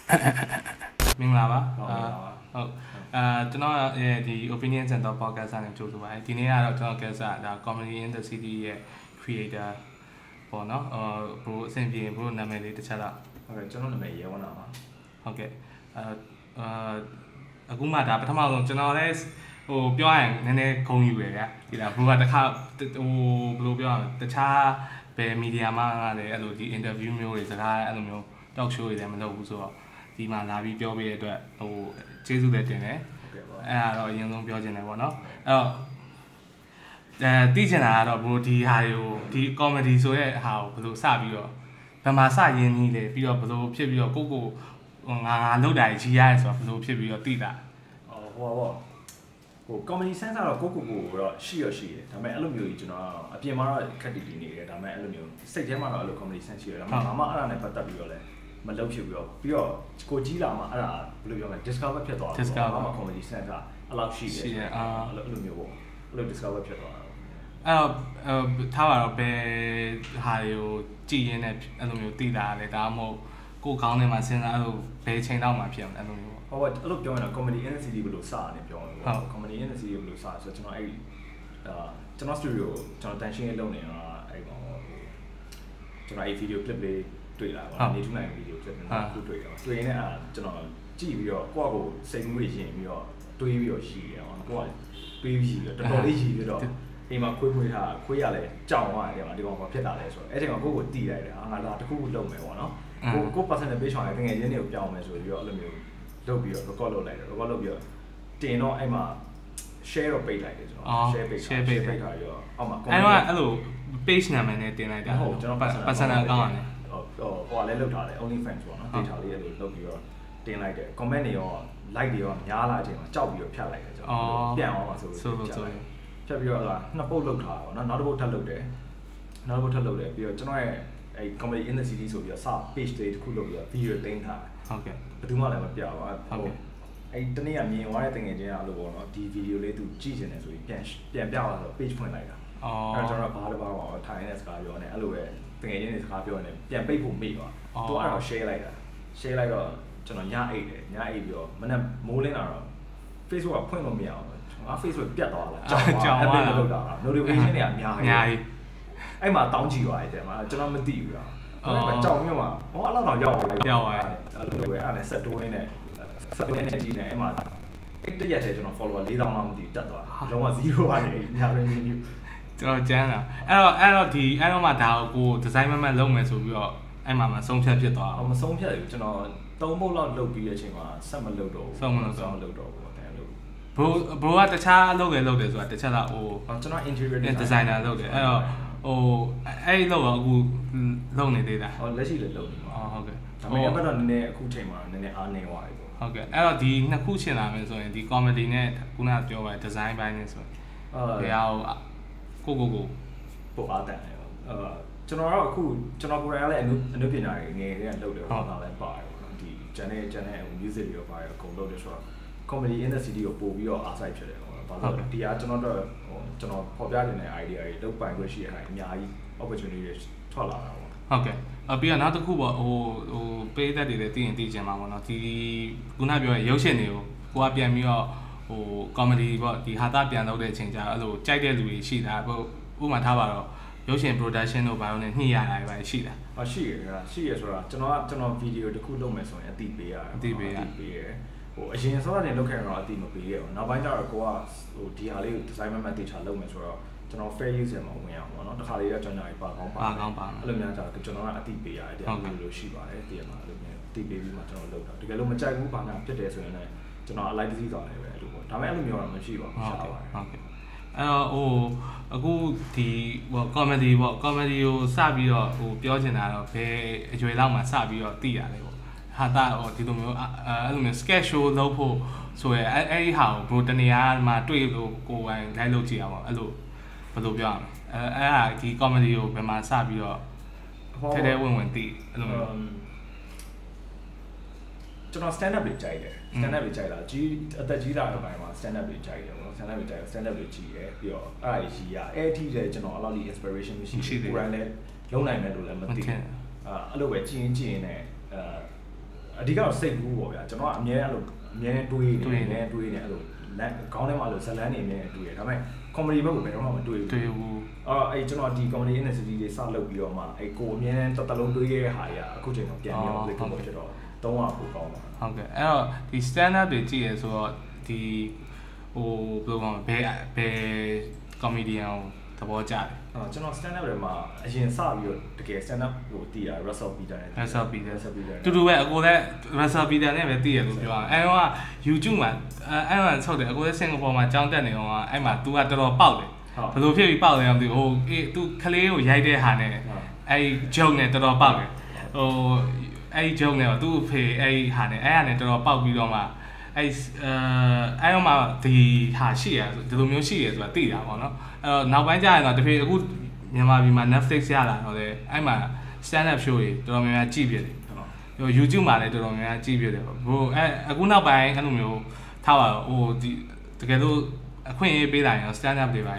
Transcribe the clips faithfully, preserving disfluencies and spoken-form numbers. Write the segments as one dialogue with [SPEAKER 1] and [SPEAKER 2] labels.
[SPEAKER 1] 明白吧？啊，好，呃，ကျွန်တော်ရဲ့ဒီ opinion center podcast နဲ့ကြိုဆိုပါတယ်ဒီနေ့ကတော့ကျွန်တော် guest ကဒါ comedy in the city ရဲ့ creator ပေါ့နော်အာဘိုးအဆင်ပြေဘိုးနာမည်လေးတစ်ချက်လောက်
[SPEAKER 2] ဟုတ်ကဲ့ကျွန်တော်နာမည်ရဲဝနာပါ
[SPEAKER 1] ဟုတ်ကဲ့အာအာအခုမှဒါပထမဆုံးကျွန်တော်လည်းဟိုပြောရရင်နည်းနည်းဂုဏ်ယူရဗျာဒီလားဘိုးကတစ်ခါဟိုဘယ်လိုပြောရမလဲတခြားဘယ်မီဒီယာမှာလည်းအဲ့လိုဒီ interview မျိုးတွေစကားအဲ့လိုမျိုး talk show တွေလည်းမလုပ်ဘူးဆိုတော့ဒီမှာလာပြီးပြောပေးတဲ့အတွက်ဟိုကျေးဇူးလည်းတင်တယ်အဲ့ဒါတော့အရင်ဆုံးပြောချင်တယ်ပေါ့နော်အဲ့တော့အဲသိချင်တာကတော့ဘိုးဒီဟာတွေကိုဒီ comedy ဆိုတဲ့ဟာကိုဘယ်လိုစပြီးတော့ဘယ်မှာစရင်းကြီးလဲပြီးတော့ဘယ်လိုဖြစ်ပြီးတော့ကိုကိုငါငါလောက်တာကြီးရတယ်ဆိုတော့ဘယ်လိုဖြစ်ပြီးတော့သိတာ
[SPEAKER 2] အော်ဟိုပါပေါ့ဟို comedy sense ကတော့ကိုကိုကိုတော့ရှိရရှိတယ်ဒါပေမဲ့အဲ့လိုမျိုးကြီးကျွန်တော်အပြင်မှာတော့ခက်တီတီနေတယ်ဒါပေမဲ့အဲ့လိုမျိုးစိတ်ထဲမှာတော့အဲ့လို comedy sense ရှိတယ်ဒါပေမဲ့ဘာမှအဲ့ဒါနဲ့ပတ်သက်ပြီးတော့လဲမလုပ်ဖြစ်ပြီးတော့ပြီးတော့ကိုကြီးလာမှအဲ့ဒါဘယ်လိုပြောမလဲ discover ဖြစ်သွားတယ်ဘာမှ comedy sense ကအဲ့လိုရှိတယ်အဲ့လိုမျိုးပေါ့အဲ့လို discover ဖြစ်သွားတာ
[SPEAKER 1] အဲ့တော့ထားပါတော့ဘယ်ဟာတွေကိုကြည်ရင်းနဲ့အဲ့လိုမျိုးသိတာလဲဒါမှမဟုတ်ကိုခေါင်းထဲမှာစဉ်းစားအဲ့လိုဘယ်ချိန်တော့မှဖြစ်အောင်အဲ့လိုမျိုး
[SPEAKER 2] ပေါ့ဟုတ်အဲ့လိုပြောရင်တော့ comedy in the city ဘယ်လိုစရတယ်ပြောရင်ပေါ့ comedy in the city ဘယ်လိုစဆိုတော့ကျွန်တော်အဲ့အာကျွန်တော် studio ကျွန်တော်တန်ရှင်းရေးလုပ်နေတာအဲ့ပေါ့ကျွန်တော်အဲ့ video clip လေးတွေ့လာပါနေထူးနိုင် video clip နဲ့ခုတွေ့တော့တွေ့ရင်အဲ့ကျွန်တော်ကြည့်ပြီးတော့ကိုယ့်ကိုစိတ်မှုရင်ပြီးတော့တွေးပြီးတော့ရှိတယ်ပေါ့ကိုယ့်ကတွေးပြီးတော့တော်တော်လေးရှိပြီးတော့အိမ်မှာခွေးခွေးထားခွေးရလဲကြောင်သွားတယ်ဒီကောင်ဘာဖြစ်တာလဲဆိုတော့အဲ့ချိန်မှာကိုယ့်ကိုတီးလိုက်တယ်ဟာငါလာတစ်ခုခုလုပ်မယ်ပေါ့နော်ကိုကို personal page ဆောင်ရတကယ်ရင်းတွေကိုပြောင်းမယ်ဆိုပြီးတော့အဲ့လိုမျိုးလုပ်ပြီးတော့ record လုပ်လိုက်တယ် record လုပ်ပြီးတော့တင်တော့အဲ့မှာ share တော့ပိတ်လိုက်တယ်ကျွန်တော် share ပိတ်
[SPEAKER 1] share ပိတ်
[SPEAKER 2] ထားပြီးတော့အောက်မှာ
[SPEAKER 1] comment အဲ့တော့အဲ့လို page နာမည်နဲ့တင်လိုက်တာ
[SPEAKER 2] ဟုတ်ကျွန်တော်
[SPEAKER 1] personal account နဲ့
[SPEAKER 2] ဟိုဟိုကလည်းလုပ်ထားတယ် only fans ပေါ့နော် data လေးအဲ့လိုလုပ်ပြီးတော့တင်လိုက်တယ် comment တွေရော like တွေရောများလာတဲ့အချိန်မှာကြောက်ပြီးတော့ဖြတ်လိုက်တယ်ကျွန်တော်ပြန်အောင်ပါဆို
[SPEAKER 1] ဆိုဆို
[SPEAKER 2] ဖြတ်ပြီးတော့နှစ်ပုတ်လုပ်ထားတာပေါ့နော်နောက်တစ်ပုတ်ထပ်လုပ်တယ်နောက်တစ်ပုတ်ထပ်လုပ်တယ်ပြီးတော့ကျွန်တော်ရဲ့အဲ့ comedy in the city ဆိုပြီးတော့စ page လေးတစ်ခုလုပ်ပြီးတော့ video တင်ထားတယ်
[SPEAKER 1] ဟုတ်ကဲ့
[SPEAKER 2] ဘယ်သူမှလည်းမပြပါဘူးဟုတ်ကဲ့အဲ့တနေ့ကမြင်သွားတဲ့တငယ်ချင်းအဲ့လိုပေါ့နော်ဒီ video လေးသူကြည့်နေတယ်ဆိုပြီးပြန်ပြန်ပြသွားတော့ page ဖွင့်လိုက်တာ
[SPEAKER 1] အော်
[SPEAKER 2] အဲ့ကျွန်တော်ဘာတစ်ပါးပါထိုင်နေတဲ့စကားပြောနေအဲ့လိုပဲတငယ်ချင်းတွေစကားပြောနေပြန်ပိတ်ဖို့မေ့သွားသူအဲ့တော့ share လိုက်တာ share လိုက်တော့ကျွန်တော်ညအိတ်တယ်ညအိတ်ပြီးတော့မနေ့မိုးလင်းလာတော့ Facebook ကဖွင့်လို့မရအောင်ငါ Facebook ပြတ်သွားလား
[SPEAKER 1] ကြောင်သွား
[SPEAKER 2] တယ်လောက်တာ notification တွေအများကြီး
[SPEAKER 1] အများကြီး
[SPEAKER 2] အဲ့မှာတောင်းကြည့်သွားတယ်တဲ့မှာကျွန်တော်မသိဘူးလားအဲ့မှာကြောင်မြတ်မှာဟောအဲ့လောက်တော့ရောက်သွားတယ်
[SPEAKER 1] ရောက်သွားတယ်
[SPEAKER 2] အဲ့လိုပဲအဲ့နဲ့ဆက်တိုးနေဆက်တိုးနေကြည့်နေအဲ့မှာအဲ့တရက်တည်းကျွန်တော် follower ၄thousandလောက်မသိတက်သွားလုံးဝzeroကနေညာရင်းနေ
[SPEAKER 1] ကျွန်တော်ကျန်းတာအဲ့တော့အဲ့တော့ဒီအဲ့တော့မှဒါကိုကို design မမတ်လုပ်မယ်ဆိုပြီးတော့အဲ့မှာမဆုံးဖြတ်ဖြစ်သွား
[SPEAKER 2] အောင်မဆုံးဖြတ်ဘူးကျွန်တော်သုံးပုတ်လောက်လုပ်ပြီးတဲ့အချိန်မှာဆက်မလုပ်တော့ဘူး
[SPEAKER 1] ဆုံးမလုပ်တော့
[SPEAKER 2] လုပ်တော့ဘူးအဲ့လို
[SPEAKER 1] bro bro ကတခြားလုပ်ရလုပ်တယ်ဆိုတာတစ်ချက်တော့ဟို
[SPEAKER 2] ကျွန်တော် interior
[SPEAKER 1] designer လုပ်တယ်အဲ့တော့ဟိုအဲ့လောက်တော့အခုလုပ်နေသေးတာ
[SPEAKER 2] ဟောလက်ရှိလည်းလုပ်နေပါ
[SPEAKER 1] ဟုတ်ကဲ့
[SPEAKER 2] ဒါပေမဲ့တော့နည်းနည်းအခုချိန်မှာနည်းနည်းအားနေသွားပြီပေါ့
[SPEAKER 1] ဟုတ်ကဲ့အဲ့တော့ဒီနှစ်ခုရှင်းလာမယ်ဆိုရင်ဒီ comedy နဲ့ခုနကပြောပါ design ဘိုင်းနဲ့ဆို
[SPEAKER 2] ရင်
[SPEAKER 1] ဘယ်ဟာကိုကိုကို
[SPEAKER 2] ပို့အားတန်တယ်ပေါ့အဲကျွန်တော်တော့အခုကျွန်တော်ကိုယ်တိုင်လည်းအနုအနုပညာတွေငယ်တွေကလုပ်တယ်ပေါ့ဒါလည်းပါတယ်ပေါ့ဒီ channel channel music တွေရောပါတယ်အကုန်လုပ်တယ်ဆိုတော့ comedy in the city ကိုပို့ပြီးတော့အားစိုက်ဖြစ်တယ်ပေါ့ဘာလို့လဲဒီအားကျွန်တော်တို့ဟိုကျွန်တော်ဖော်ပြနေတဲ့ idea တွေလုပ်ပိုင်ခွင့်ရှိတဲ့ဟာအများကြီး opportunity တွေထွက်လာတာပေါ့
[SPEAKER 1] ဟုတ်ကဲ့အပြီးတော့နောက်တစ်ခုပေါ့ဟိုဟိုပေးသက်တွေလည်းသိရင်သိချင်ပါပေါ့နော်ဒီခုနပြောရရုပ်ရှင်တွေကိုကိုကပြန်ပြီးတော့ဟို comedy ပေါ့ဒီဟာတာပြန်လုပ်တဲ့အချိန်ကျတော့အဲ့လိုကြိုက်တဲ့လူတွေရှိတာဟိုဥပမာထားပါတော့ရုပ်ရှင် production တို့ဘာလို့လဲညှိရတာပဲရှိတာ
[SPEAKER 2] ဟောရှိရတာရှိရဆိုတာကျွန်တော်ကကျွန်တော် video တစ်ခုလုပ်မယ်ဆိုရင်အတိပေးရတယ်
[SPEAKER 1] အတိပေးရ
[SPEAKER 2] ပေးရဟိုအရင်စောစောတင်လုပ်ခဲ့တော့အတိမပေးရဘူးနောက်ပိုင်းကျတော့ကိုကဟိုဒီဟာလေးကို design မှတ်တေချာလုပ်မယ်ဆိုတော့ကျွန်တော် fair use ရမှာဝင်အောင်ပေါ့နော်တခါလေးကကျွန်တော်ပါကောင်းပါ
[SPEAKER 1] ပါကောင်းပါ
[SPEAKER 2] အဲ့လိုမျိုးကျတော့ကျွန်တော်ကအတိပေးရတယ်တရားမျိုးလို့ရှိပါတယ်တည်ရမှာအဲ့လိုမျိုးအတိပေးပြီးမှကျွန်တော်လုပ်တာတကယ်လို့မကြိုက်ဘူးဘာမှဖြစ်တယ်ဆိုရင်လည်းကျွန်တော် alight စီးသွားတယ်ပဲအဲ့လိုပေါ့ဒါပေမဲ့အဲ့လိုမျိုးတော့မရှိပါဘူးရှားပါတယ်
[SPEAKER 1] ဟုတ်ကဲ့အဲ့တော့ဟိုအခုဒီဟို comedy ပေါ့ comedy ကိုစပြီးတော့ဟိုပြောချင်တာတော့ဘယ်အရွယ်လောက်မှစပြီးတော့သိရတယ်ပေါ့ဟာတာဟိုဒီလိုမျိုးအဲ့လိုမျိုး sketch show လုပ်ဖို့ဆိုရဲအဲ့အဲ့ဒီဟာကို bro တနေရာမှာတွေ့လို့ကိုယ်ပိုင်လိုက်လုပ်ကြည့်ရအောင်အဲ့လိုဘယ်လိုပြောရမလဲအဲအဲ့ဟာဒီ comedy ကိုဘယ်မှာစပြီးတော့ထဲထဲဝင်ဝင်သိအဲ့လိုမျိုး
[SPEAKER 2] ကျွန်တော် stand up တွေကြိုက်တယ် stand up တွေကြိုက်တာကြီးအသက်ကြီးလာတဲ့ပိုင်းမှာ stand up တွေကြိုက်တယ်ပေါ့ stand up တွေကြိုက် stand up တွေကြည့်ရပြီးတော့အဲ့ဒါကြီးရအဲ့အထိတည်းကျွန်တော်အဲ့လောက်ကြီး inspiration မရှိဘူးကိုယ်တိုင်လည်းလုံးနိုင်မယ်လို့လည်းမသိဘူးအဲ့လိုပဲကြည့်ရင်ကြည့်ရင်လည်းအဲအဓိကတော့စိတ်ကူးပေါ့ဗျာကျွန်တော်ကအမြဲအဲ့လိုအမြဲတွေးနေအမြဲတွေးနေအဲ့လိုလက်ခေါင်းထဲမှာအဲ့လိုဇလန်းနေအမြဲတွေးတယ်ဒါပေမဲ့ comedy ဘက်ကိုဘယ်တော့မှမတွေးဘူးတွေးဘူးအဲ့အဲ့ကျွန်တော်ဒီ comedy industry တွေစလုပ်ပြီးတော့မှအဲ့ကိုအမြဲတမ်းတစ်လုံးတွေးခဲ့တဲ့ဟာကြီးအခုချိန်တော့ပြန်ပြီးတော့ click လုပ်ဖြစ်တော့သုံးရဖို့ကောင်းပါ
[SPEAKER 1] ဟုတ်ကဲ့အဲ့တော့ဒီ stand up တွေကြည့်ရဆိုတော့ဒီဟိုဘယ်လိုပြောမလဲဘယ်ဘယ် comedian သဘောကျတယ်
[SPEAKER 2] အော်ကျွန်တော် stand up တွေမှာအရင်စပြီးတော့တကယ် stand up ကိုတည်တာ Russell Peter နဲ့
[SPEAKER 1] Russell Peter တူတူပဲအကိုလည်း Russell Peter နဲ့ပဲတည်ရလို့ပြောအောင်အဲ့တော့ YouTube မှာအဲ့တော့ဆုတ်တယ်အကိုလည်းစင်ကာပူမှာကျောင်းတက်နေတော့အဲ့မှာ तू ကတော်တော်ပေါက်တယ်ဘယ်လိုဖြစ်ပြီးပေါက်လဲမသိဘူးဟိုအေး तू ခလေးကိုရိုက်တဲ့ဟာနဲ့အဲ့ joke နဲ့တော်တော်ပေါက်တယ်ဟိုအဲ့ joke နဲ့သူ့အဖေအဲ့ဟာနဲ့အဲ့ဟာနဲ့တော်တော်ပေါက်ပြီးတော့မှအဲ့အဲအဲ့တော့မှဒီဟာရှိရဒီလိုမျိုးရှိရဆိုတာသိတာပေါ့နော်အဲ့တော့နောက်ပိုင်းကျရင်တော့တဖြည်းအခုမြန်မာပြည်မှာ Netflix ရလာတော့လေအဲ့မှာ stand up show တွေတော်တော်များများကြည့်ပြတယ်ဟို YouTube မှာလည်းတော်တော်များများကြည့်ပြတယ်ပေါ့ဘို့အဲ့အခုနောက်ပိုင်းအဲ့လိုမျိုးထားပါတော့ဟိုဒီတကယ်လို့အခွင့်အရေးပေးလာရင် stand up တွေပါ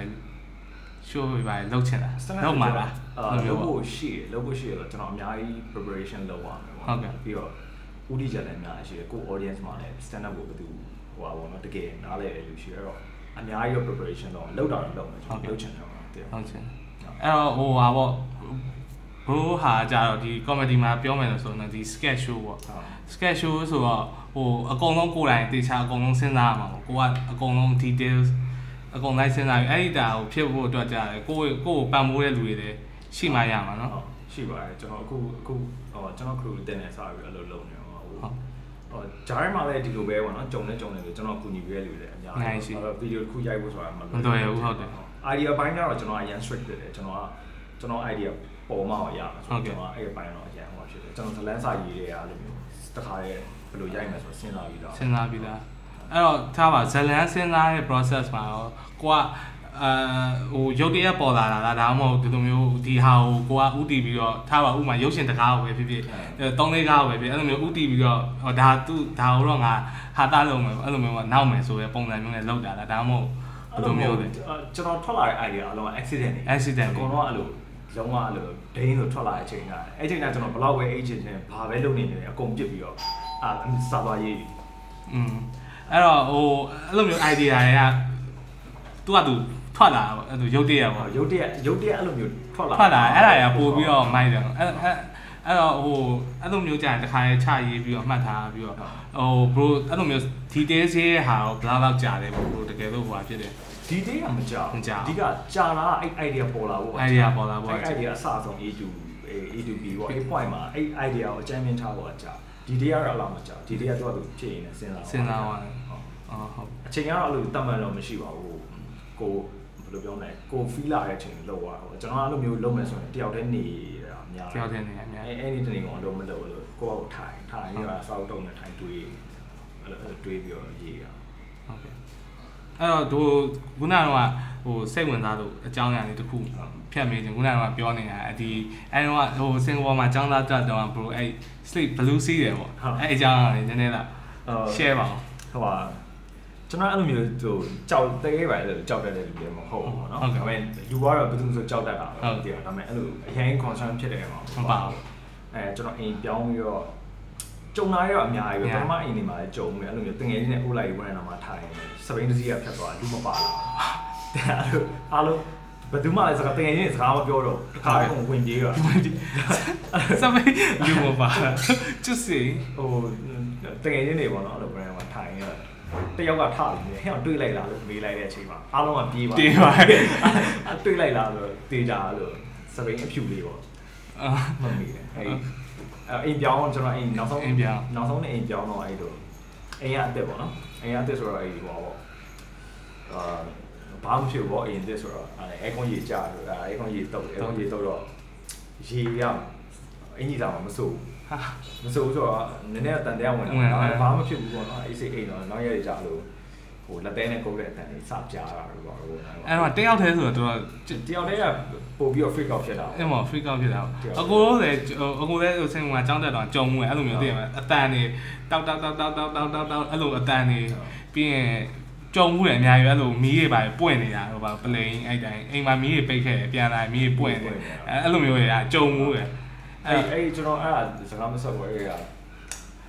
[SPEAKER 1] show တွေပါလောက်ချင်တာလောက်မှာလား
[SPEAKER 2] အဲ့လိုမျိုးရှိရလောက်ဖို့ရှိရတော့ကျွန်တော်အများကြီး preparation လုပ်ရမယ်ပေါ့ဟုတ်ကဲ့ပြီးတော့ဦးတည်ချက်လည်းအများကြီးရှိတယ်ကို audience မှာလည်း stand up ကိုဘယ်သူဟိုပါဘောနော်တကယ်နားလည်တယ်လို့ရှိရတော့အများကြီး preparation လုပ်လောက်တာတော့လုပ်မယ်ကျွန်တော်လုပ်ချင်တယ်ပေါ့ဟုတ်
[SPEAKER 1] ချင်အဲ့တော့ဟိုဟာပေါ့ဘိုးဟာကြတော့ဒီ comedy မှာပြောမယ်လို့ဆိုတော့ဒီ sketch show ပေါ့ sketch show ဆိုတော့ဟိုအကုန်လုံးကိုယ်တိုင်တေချာအကုန်လုံးစဉ်းစားရမှာပေါ့ကိုကအကုန်လုံး details အကုန်လိုက်စဉ်းစားပြီးအဲ့ဒီတာကိုဖြစ်ဖို့အတွက်ကြတယ်ကိုကိုကိုပံ့ပိုးတဲ့လူတွေလည်းရှိမှရမှာနော်
[SPEAKER 2] ရှိပါတယ်ကျွန်တော်အခုအခုဟိုကျွန်တော် crew တင်နေစားပြီးအဲ့လိုလုပ်နေတော့ဟိုဟိုဂျားထဲမှာလည်းဒီလိုပဲပေါ့နော်ကြုံနေကြုံနေလို့ကျွန်တော်ကူညီပေးရလူတွေအများကြီးအဲ့တော့ video တစ်ခုရိုက်ဖို့ဆိုတာမ
[SPEAKER 1] လွယ်ဘူးဟုတ်တယ်
[SPEAKER 2] idea ဘိုင်းကတော့ကျွန်တော်အရန် strict ဖြစ်တယ်ကျွန်တော်ကကျွန်တော် idea ပေါ်မှာရမှာဆိုတော့ကျွန်တော်အဲ့ဒီဘိုင်းတော့အရန်ဟိုဖြစ်တယ်ကျွန်တော် talent စာရေးတွေကအဲ့လိုမျိုးတခါတည်းဘယ်လိုရိုက်မယ်ဆိုတော့စဉ်းစားပြီးတော့
[SPEAKER 1] စဉ်းစားပြီးသားအဲ့တော့ထားပါဇလန်စဉ်းစားတဲ့ process မှာတော့ကိုကအာဟိုရုပ်တရက်ပေါ်လာတာလားဒါမှမဟုတ်ဒီလိုမျိုးဒီဟာကိုကိုကဥတီပြီးတော့ထားပါဥမာရုပ်ရှင်တကားကိုပဲဖြစ်ဖြစ်သုံးလေးကားကိုပဲဖြစ်အဲ့လိုမျိုးဥတီပြီးတော့ဟောဒါသူ့ဒါကိုတော့ငါဟာတာလုံးမယ်အဲ့လိုမျိုးကနောက်မယ်ဆိုပဲပုံစံမျိုးနဲ့လောက်တာလားဒါမှမဟုတ်ဘယ်လိုမျိုးလဲ
[SPEAKER 2] ကျွန်တော်ထွက်လာတဲ့ idea အလုံး accident တွေ
[SPEAKER 1] accident
[SPEAKER 2] အကုန်လုံးအဲ့လိုလုံးဝအဲ့လိုဒိန်းဆိုထွက်လာတဲ့အချိန်ကအဲ့ချိန်ကကျွန်တော်ဘလောက်ပဲ agent နဲ့ဘာပဲလုပ်နေနေအကုန်ပြစ်ပြီးတော့အာစာသွားရေး
[SPEAKER 1] อืมအဲ့တော့ဟိုအဲ့လိုမျိုး idea တွေကသူကသူထွက်လာပေါ့အဲ့လိုရုပ်တရက်ပေါ့
[SPEAKER 2] ရုပ်တရက်ရုပ်တရက်အဲ့လိုမျိုးထွက်လာ
[SPEAKER 1] ထွက်လာအဲ့ဒါရပို့ပြီးတော့မိုက်တယ်အဲ့အဲ့အဲ့တော့ဟိုအဲ့လိုမျိုးကြာရင်တစ်ခါချရေးပြီးတော့မှတ်ထားပြီးတော့ဟို bro အဲ့လိုမျိုး details ရေးတဲ့ဟာကိုဘယ်လောက်ကြာတယ် bro တကယ်လို့ဟိုဟာဖြစ်တယ်
[SPEAKER 2] detail ကမကြာအဓိကကြာလာအဲ့ idea ပေါ်လာဖို့
[SPEAKER 1] idea ပေါ်လာဖို့
[SPEAKER 2] idea အစဆုံး A to A to B ပေါ့အဲ့ point မှာအဲ့ idea ကိုအကြမ်းမြင်ထားဖို့အကြာ detail ကတော့အလားမကြာ detail ကတော့သူဖြစ်ရင်စဉ်းစား
[SPEAKER 1] စဉ်းစားသွားတယ်ဟုတ်
[SPEAKER 2] အော်ဟုတ်အချိန်ကတော့အဲ့လိုတတ်မှန်တော့မရှိပါဘူးကိုဘယ်လိုပြောမလဲကို feel လာတဲ့အချိန်လောက်သွားတော့ကျွန်တော်အဲ့လိုမျိုးလုပ်မယ်ဆိုရင်တယောက်တည်းနေတာအများ
[SPEAKER 1] တယောက်တည်းနေအများ
[SPEAKER 2] အဲ့အဲ့ဒီတနေ့ကတော့မလုပ်လို့ကိုယ့်ကိုထိုင်ထိုင်ပြီးတော့စောက်တုံးနဲ့ထိုင်တွေးအဲ့လိုတွေးပြီးတော့ရေးရ
[SPEAKER 1] ဟုတ်ကဲ့အဲ့တော့သူခုနကတော့ဟိုစိတ်ဝင်စားလို့အကြောင်းအရာလေးတစ်ခုဖြတ်မေးခြင်းခုနကတော့ပြောနေတာဒီအဲ့တော့ဟိုစင်ကာပူမှာကျောင်းသားတက်တော့ bro အဲ့ sleep blue sea တယ်ပေါ့အဲ့အကြောင်းအရာလေးနည်းနည်းလား share ပါအောင်
[SPEAKER 2] ဟိုပါကျွန်တော်အဲ့လိုမျိုးဟိုကြောက်တဲပဲလို့ကြောက်တတ်တဲ့လူတွေမဟုတ်ဘူးเนาะဒါပေမဲ့လူကတော့ဘယ်သူမှဆိုကြောက်တတ်တာပဲဟုတ်တယ်ဒါပေမဲ့အဲ့လိုအရင် concern ဖြစ်တယ်မှာ
[SPEAKER 1] မပါဘူး
[SPEAKER 2] အဲကျွန်တော်အိမ်ပြောင်းပြီးတော့ကြုံလာရတော့အများကြီးပဲပထမအိမ်နေမှာလည်းကြုံတယ်အဲ့လိုမျိုးတငယ်ချင်းနဲ့အိုးလိုက်ဝင်လာမှာထိုင်စပိန်တစည်းကဖြတ်သွားလူမပါလာအဲ့လိုအားလုံးဘယ်သူမှလည်းစကားတငယ်ချင်းစကားမပြောတော့တစ်ခါတော့ဝင်ပြေးတော့
[SPEAKER 1] စပိန်လူမပါလာကျုပ်စီ
[SPEAKER 2] ဟိုတငယ်ချင်းတွေပေါ့နော်အဲ့လို brand မှာထိုင်ရတယောက်ကထလာတယ်ဟဲ့တွေးလိုက်လားလို့မေးလိုက်တဲ့အချိန်မှာအားလုံးကပြေးပါ
[SPEAKER 1] ပြေးပါ
[SPEAKER 2] တွေးလိုက်လားဆိုတော့တေးကြလို့စပိန်အဖြူလေးပေါ့အာမမေးတယ်အဲ့အိမ်ပြောင်းကျွန်တော်အိမ်နောက်ဆုံး
[SPEAKER 1] အိမ်ပြောင်း
[SPEAKER 2] နောက်ဆုံးနဲ့အိမ်ပြောင်းတော့အဲ့လိုအိမ်ကအစ်စ်ပေါ့နော်အိမ်ကအစ်စ်ဆိုတော့အဲ့ဒီဟောပေါ့အာဘာမှဖြစ်ဘောအိမ်အစ်စ်ဆိုတော့အဲကွန်ကြီးကြာလို့အဲကွန်ကြီးတုတ်အဲကွန်ကြီးတုတ်တော့ရေရအင်ကြီးစားမှာမစိုးဟာမစိုးဆိုတော့နည်းနည်းတန်တရားဝင်တာဘာမှဖြစ်ဘူးပေါ့နော်အေးစိတ်အိမ်တော့နောက်ရက်ကြာလို့ဟိုလက်သေးနဲ့ကုတ်တဲ့အတန်လေးစပြားတာလို့ပေါ့ဟို
[SPEAKER 1] အဲ့တော့တယောက်တည်းဆိုတော့တော်
[SPEAKER 2] တယောက်တည်းကပို့ပြီးတော့ freak out ဖြစ်တာ
[SPEAKER 1] အဲ့မှာ freak out ဖြစ်တာအကိုလုံးလည်းအကိုလည်းဆင်ကကြောင်းတက်တော့ကြုံမှုအဲ့လိုမျိုးသိရမှာအတန်နေတောက်တောက်တောက်တောက်တောက်တောက်တောက်တောက်အဲ့လိုအတန်နေပြီးရင်ကြုံမှုတယ်အများကြီးအဲ့လိုမီးတွေပါပွင့်နေတာဟိုပါပလိန်အဲ့တိုင်းအိမ်မှာမီးတွေပိတ်ခဲ့ပြန်လာမီးတွေပွင့်နေအဲ့လိုမျိုးတွေကကြုံမှုတယ်
[SPEAKER 2] အဲ့အဲ့ကျွန်တော်အဲ့ဒါစကားမဆက်ဘူးအဲ့က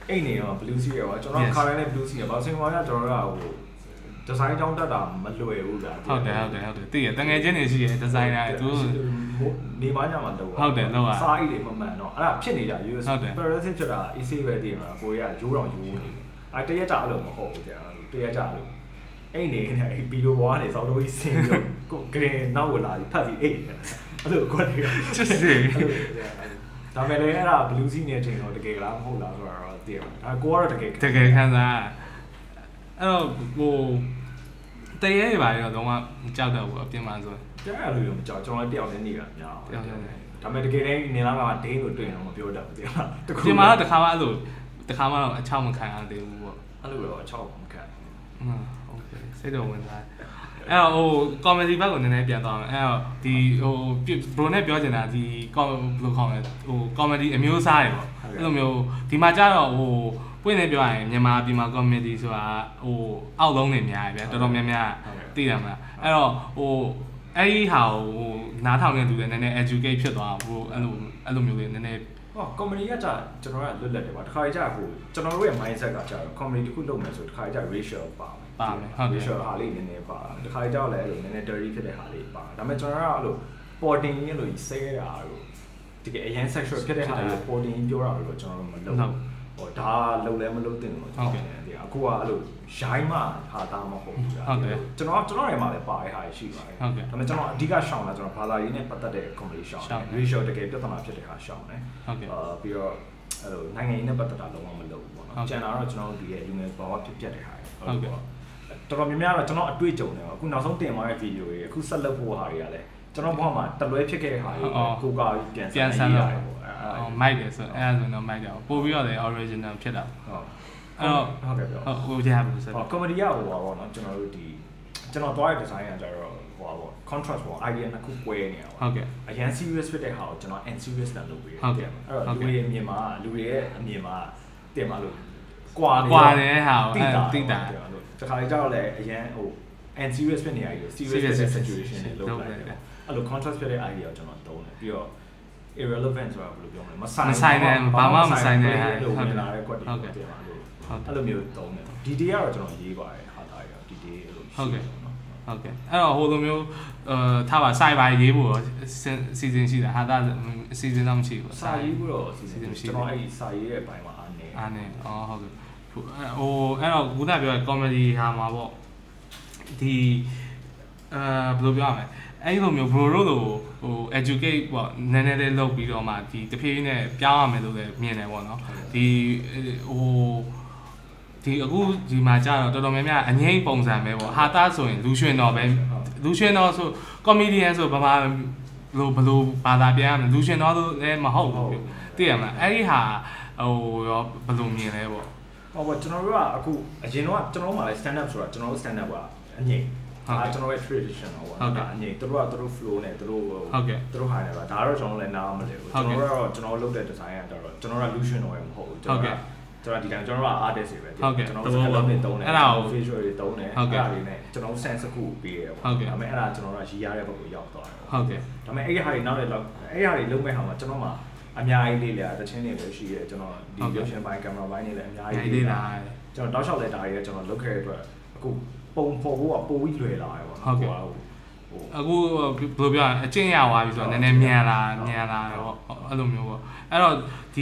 [SPEAKER 2] အိတ်နေတော့ blue sea ရောကျွန်တော်ခါတိုင်းနဲ့ blue sea ရောဘာစင်မောင်ကကျွန်တော်ကဟိုဒီဇိုင်းကြောင်းတက်တာမလွယ်ဘူးဗျာ
[SPEAKER 1] ဟုတ်တယ်ဟုတ်တယ်ဟုတ်တယ်တည်ရတငယ်ချင်းတွေရှိရဲ့ဒီဇိုင်းနာသူ
[SPEAKER 2] နေမညမှာတော့
[SPEAKER 1] ဟုတ်တယ်လောက်อ่ะ
[SPEAKER 2] စားအိတ်တွေမမှန်တော့အဲ့ဒါဖြစ်နေကြ U S parasitic ဖြစ်တာ easy ပဲတည်မှာကိုရရိုးတောင်ရိုးနေအဲ့တရက်ကြအဲ့လိုမဟုတ်ဘူးကြာတရက်ကြလို့အိတ်နေနေအဲ့ဘီလိုဘွားနေစောက်တော့ဆင်းပြီးကိုဂရင်နောက်ဝင်လာပြီးဖတ်ပြီးအိတ်အဲ့လိုကိုယ်တွေက
[SPEAKER 1] ချစ်စီ
[SPEAKER 2] ဒါပေမဲ့လည်းအဲ့ဒါ blue sea နေချိန်တော့တကယ်လားမဟုတ်လားဆိုတော့တည်မှာဒါကိုကတော့တကယ်
[SPEAKER 1] တကယ်ခံစားအဲ့တော့ဟိုတရေရပါရောတော့မကြောက်တော့ဘူးအပြင်မှာဆို
[SPEAKER 2] ကြားရလို့မကြောက်ကျွန်တော်တယောက်နဲ့နေတာများတယောက်နဲ့ဒါပေမဲ့တကယ်တည်းနေလာကဒိန်းကိုတွေ့ရင်တော့မပြောတတ်ဘူးတရား
[SPEAKER 1] တခုဒီမှာတော့တခါမှအဲ့လိုတခါမှတော့အချောက်မခံရသေးဘူးပေါ့
[SPEAKER 2] အဲ့လိုတော့အချောက်မခံ
[SPEAKER 1] อืมโอเคစိတ်တော်ဝင်လာအဲ့တော့ဟို comedy ဘက်ကိုနည်းနည်းပြန်သွားမယ်အဲ့တော့ဒီဟို bro နဲ့ပြောချင်တာဒီဘယ်လိုခေါ်လဲဟို comedy အမျိုးအစားတွေပေါ့အဲ့လိုမျိုးဒီမှာကျတော့ဟိုပွင့်နေပြောရရင်မြန်မာပြည်မှာ comedy ဆိုတာဟိုအောက်လုံးနေများတယ်ဗျာတော်တော်များများသိတယ်မလားအဲ့တော့ဟိုအဲ့ဒီဟာဟိုနားထောင်နေသူတွေနည်းနည်း educate ဖြစ်သွားဟိုအဲ့လိုအဲ့လိုမျိုးလေးနည်းနည်း
[SPEAKER 2] ဟော comedy ကကြာကျွန်တော်ကလွတ်လပ်တယ်ပါတခါကြာဟိုကျွန်တော်တို့ရဲ့ mindset ကကြာ comedy တစ်ခုလုပ်မယ်ဆိုတခါကြာ racial ပါ
[SPEAKER 1] ပါမယ်ဟုတ်တယ်
[SPEAKER 2] racial ဟာလေးနည်းနည်းပါတခါကြာလည်းအဲ့လိုနည်းနည်း dirty ဖြစ်တဲ့ဟာလေးပါဒါပေမဲ့ကျွန်တော်ကအဲ့လို porting ရလို့ဆဲတာလို့တကယ်အရင် sexual ဖြစ်တဲ့ဟာလေး porting ပြောတာလို့ကျွန်တော်တို့မလုပ်ဘူးဟိုဒါလုံလဲမလုပ်တင်လို့ကျွန်တော်တယ်အခုကအဲ့လိုရိုင်းမှဟာသားမဟုတ်ဘူးဗျာ
[SPEAKER 1] ဟုတ်တယ်
[SPEAKER 2] ကျွန်တော်ကျွန်တော်တွေမှာလည်းပါတဲ့ဟာရှိပါတယ်
[SPEAKER 1] ဟုတ်ကဲ့
[SPEAKER 2] ဒါပေမဲ့ကျွန်တော်အဓိကရှောင်တာကျွန်တော်ဘာသာရေးနဲ့ပတ်သက်တဲ့ comedy ရှောင်တယ် racial တကယ်ပြဿနာဖြစ်တဲ့ဟာရှောင်တယ်
[SPEAKER 1] ဟုတ်ကဲ့
[SPEAKER 2] အာပြီးတော့အဲ့လိုနိုင်ငံရေးနဲ့ပတ်သက်တာလုံးဝမလုပ်ဘူးပေါ့နော်ကျန်တာတော့ကျွန်တော်တို့ဒီရဲ့လူငယ်ဘာဝဖြစ်ပြတဲ့ဟာ
[SPEAKER 1] ဟုတ်ကဲ့
[SPEAKER 2] တော်တော်များများတော့ကျွန်တော်အတွေ့အကြုံတွေအခုနောက်ဆုံးတင်သွားတဲ့ video တွေအခုဆက်လုပ်ဖို့ဟာတွေကလည်းကျွန်တော်ဘဝမှာတလွဲဖြစ်ခဲ့တဲ့ဟာတွေကိုကာပြန်
[SPEAKER 1] ပြန်ဆန်းရတယ်ပေါ့အော်မိုက်တယ်ဆိုအဲ့ဒါဆိုတော့မိုက်တယ်ပို့ပြီးတော့လည်း original ဖြစ်တာ
[SPEAKER 2] ဟုတ်
[SPEAKER 1] အဲ့တော့
[SPEAKER 2] ဟုတ်ကဲ့ပြော
[SPEAKER 1] ဟိုကြားဘူးဆို
[SPEAKER 2] တော့ comedy ကဟိုပါပေါ့နော်ကျွန်တော်တို့ဒီကျွန်တော်တွားတဲ့ design ကကြတော့ဟိုပါပေါ့ contrast ပေါ့ idea နှစ်ခုကွဲနေတာပေါ့
[SPEAKER 1] ဟုတ်ကဲ့
[SPEAKER 2] အရင် serious ဖြစ်တဲ့ဟာကိုကျွန်တော် unserious နဲ့လုပ်ပေးတယ်
[SPEAKER 1] ဟုတ်ကဲ့
[SPEAKER 2] အဲ့တော့လူတွေအမြင်မှာလူတွေရဲ့အမြင်မှာတင်ပါလို့ကွာနေ
[SPEAKER 1] ကွာနေတဲ့ဟာကိုတိတာ
[SPEAKER 2] လို့တခါလေကြောက်လဲအရင်ဟို unserious ဖြစ်နေရကြီး serious ဖြစ်တဲ့ situation တွေလုပ်လိုက်တယ်အဲ့လို contrast ဖြစ်တဲ့ idea ကိုကျွန်တော်သုံးတယ်ပြီးတော့ irrelevant ဆိုတာဘယ်လိုပြောမလဲမဆိုင်
[SPEAKER 1] မဆိုင်နဲ့ဘာမှမဆိုင်နဲ့
[SPEAKER 2] လို့ဝင်လာတဲ့ကွက်တွေဟုတ်ကဲ့အဲ့လိုမျိုးသုံးတယ်ဒီတေးကတော့ကျွန်တော်ရေးပါတယ်ဟာသားရဒီတေးလို့
[SPEAKER 1] ဟုတ်ကဲ့ဟုတ်ကဲ့အဲ့တော့ဟိုလိုမျိုးအာထားပါစိုက်ပါရေးဖို့စီစဉ်ရှိတာဟာသားစီစဉ်တော့မရှိဘူး
[SPEAKER 2] စာရေးဖို့တော့စီစဉ်မရှိကျွန်တော်အဲ့ဒီစာရေးရဲ့အပိုင်းမှာအားနေ
[SPEAKER 1] အားနေအော်ဟုတ်ကဲ့ဟိုအဲ့တော့ခုနပြောတဲ့ comedy ဟာမှာပေါ့ဒီအာဘယ်လိုပြောရမလဲအဲ့လိုမျိုး bro တို့လိုဟို educate ပေါ့နည်းနည်းလေးလုပ်ပြီးတော့မှဒီတဖြည်းဖြည်းနဲ့ပြောင်းရမယ်လို့လည်းမြင်တယ်ပေါ့နော်ဒီဟိုဒီအခုဒီမှာကြာတော့တော်တော်များများအငိမ့်ပုံစံပဲပေါ့ဟာသားဆိုရင်လူရွှင်တော်ပဲလူရွှင်တော်ဆို comedian ဆိုဘာမှလို့ဘလို့ဘာသာပြန်ရမလဲလူရွှင်တော်လည်းမဟုတ်ဘူးသိရမလားအဲ့ဒီဟာဟိုရောဘလို့မြင်လဲပေါ့
[SPEAKER 2] ဟောပေါ့ကျွန်တော်တို့ကအခုအရင်တော့ကျွန်တော်တို့မှလည်း stand up ဆိုတာကျွန်တော်တို့ stand up ကအငိမ့်ဒါကျွန်တော်ရဲ့ tradition တော့ပေါ့နော်အငိမ့်တို့ကတို့ flow နဲ့တို့
[SPEAKER 1] ဟုတ်ကဲ့
[SPEAKER 2] တို့ဟာနေပါဒါတော့ကျွန်တော်လည်းနားမလဲဘူးကျွန်တော်တို့ကတော့ကျွန်တော်လုပ်တဲ့ design ကတော့ကျွန်တော်က illusion တော့မဟုတ်ဘူးကျွန်တော်ကကျွန်တော်ဒီတိုင်းကျွန်တော်က artist တွေပဲ
[SPEAKER 1] ကျွန်
[SPEAKER 2] တော်တို့ scale နဲ့တုံးတယ်
[SPEAKER 1] အဲ့ဒါကို
[SPEAKER 2] visual တွေတုံးတယ်အဲ့ဒါတွေနဲ့ကျွန်တော် sense တစ်ခုပေးတယ်ပေါ့ဒါပေမဲ့အဲ့ဒါကျွန်တော်တို့ရည်ရတဲ့ဘက်ကိုရောက်သွားတယ်
[SPEAKER 1] ဟုတ်ကဲ့
[SPEAKER 2] ဒါပေမဲ့အဲ့ဒီဟာတွေနောက်လည်းလောက်အဲ့ဒီဟာတွေလုံးမဲ့ဟာမှာကျွန်တော်မှအများကြီးလေးလေတချင်းတွေပဲရှိရဲကျွန်တော်ဒီ production ဘိုင်း camera ဘိုင်းတွေလည်းအများကြီး
[SPEAKER 1] လေးလာ
[SPEAKER 2] ကျွန်တော်တောက်လျှောက်လည်းဒါတွေကျွန်တော်လုပ်ခဲ့တဲ့အတွက်အခုပုံဖော်ဖို့ကပိုပြီးလွယ်လာတယ်ပေါ့
[SPEAKER 1] ဟုတ်ကဲ့အခုဘယ်လိုပြောရအကျင့်ရသွားပြီဆိုတော့နည်းနည်းမြန်လာမြန်လာပေါ့အဲ့လိုမျိုးပေါ့အဲ့တော့ဒီ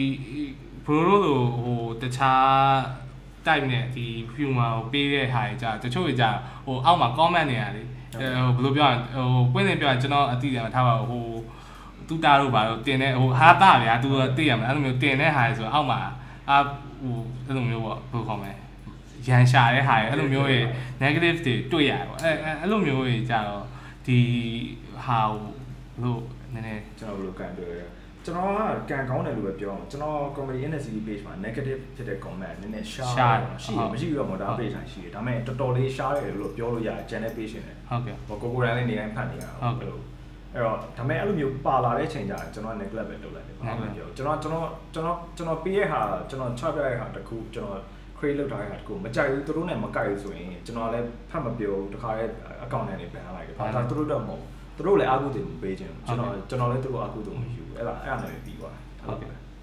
[SPEAKER 1] bro တို့လိုဟိုတခြား type နဲ့ဒီ humor ကိုပေးတဲ့ဟာတွေကြာတချို့တွေကြာဟိုအောက်မှာ comment နေရတယ်ဟိုဘယ်လိုပြောရဟိုပွင့်နေပြောရင်ကျွန်တော်အတိအကျထားပါဟိုတူတာတို့ဘာလို့တင်နေဟိုဟာတာဗျာသူသိရမလားအဲ့လိုမျိုးတင်တဲ့ဟာတွေဆိုအောက်မှာအာဟိုအဲ့လိုမျိုးပေါ့ဘယ်လိုခေါ်မလဲရန်ရှာတဲ့ဟာတွေအဲ့လိုမျိုးတွေ negative တွေတွေ့ရတယ်ပေါ့အဲ့အဲ့လိုမျိုးတွေကြာတော့ဒီဟာလို့နည်းနည်း
[SPEAKER 2] ကျွန်တော်ဘယ်လိုကန်တွေ့ရကျွန်တော်ကကန်ကောင်းတယ်လို့ပဲပြောအောင်ကျွန်တော် comedy N S C page မှာ negative ဖြစ်တဲ့ comment နည်းနည်းရှားရှိရမရှိဘူးတော့ဒါ page တိုင်းရှိတယ်ဒါပေမဲ့တော်တော်လေးရှားတယ်လို့ပြောလို့ရတယ် channel page နဲ့
[SPEAKER 1] ဟုတ်ကဲ့
[SPEAKER 2] ဟိုကိုကိုရန်လေးနေတိုင်းဖတ်နေရအောင်ဟုတ်ကဲ့အဲ့တော့ဒါပေမဲ့အဲ့လိုမျိုးပါလာတဲ့ချိန်ကျရင်ကျွန်တော် neglect ပဲလုပ်လိုက်တယ်ဘာမှမပြောကျွန်တော်ကျွန်တော်ကျွန်တော်ကျွန်တော်ပေးရဟာကျွန်တော်ချပြရဟာတခုကျွန်တော် create လုပ်ထားတဲ့ဟာတခုမကြိုက်ဘူးသူတို့နဲ့မကြိုက်ဘူးဆိုရင်ကျွန်တော်လည်းဖတ်မပြောတခါရဲ့ account နဲ့နေပြန်လိုက်တယ်ဒါသူတို့တော့မဟုတ်သူတို့လည်းအကုသို့မပေးခြင်းကျွန်တော်ကျွန်တော်လည်းသူတို့အကုသို့မရှိဘူးအဲ့ဒါအဲ့ဒါလည်းပြီးသွား
[SPEAKER 1] ဟုတ်ကဲ့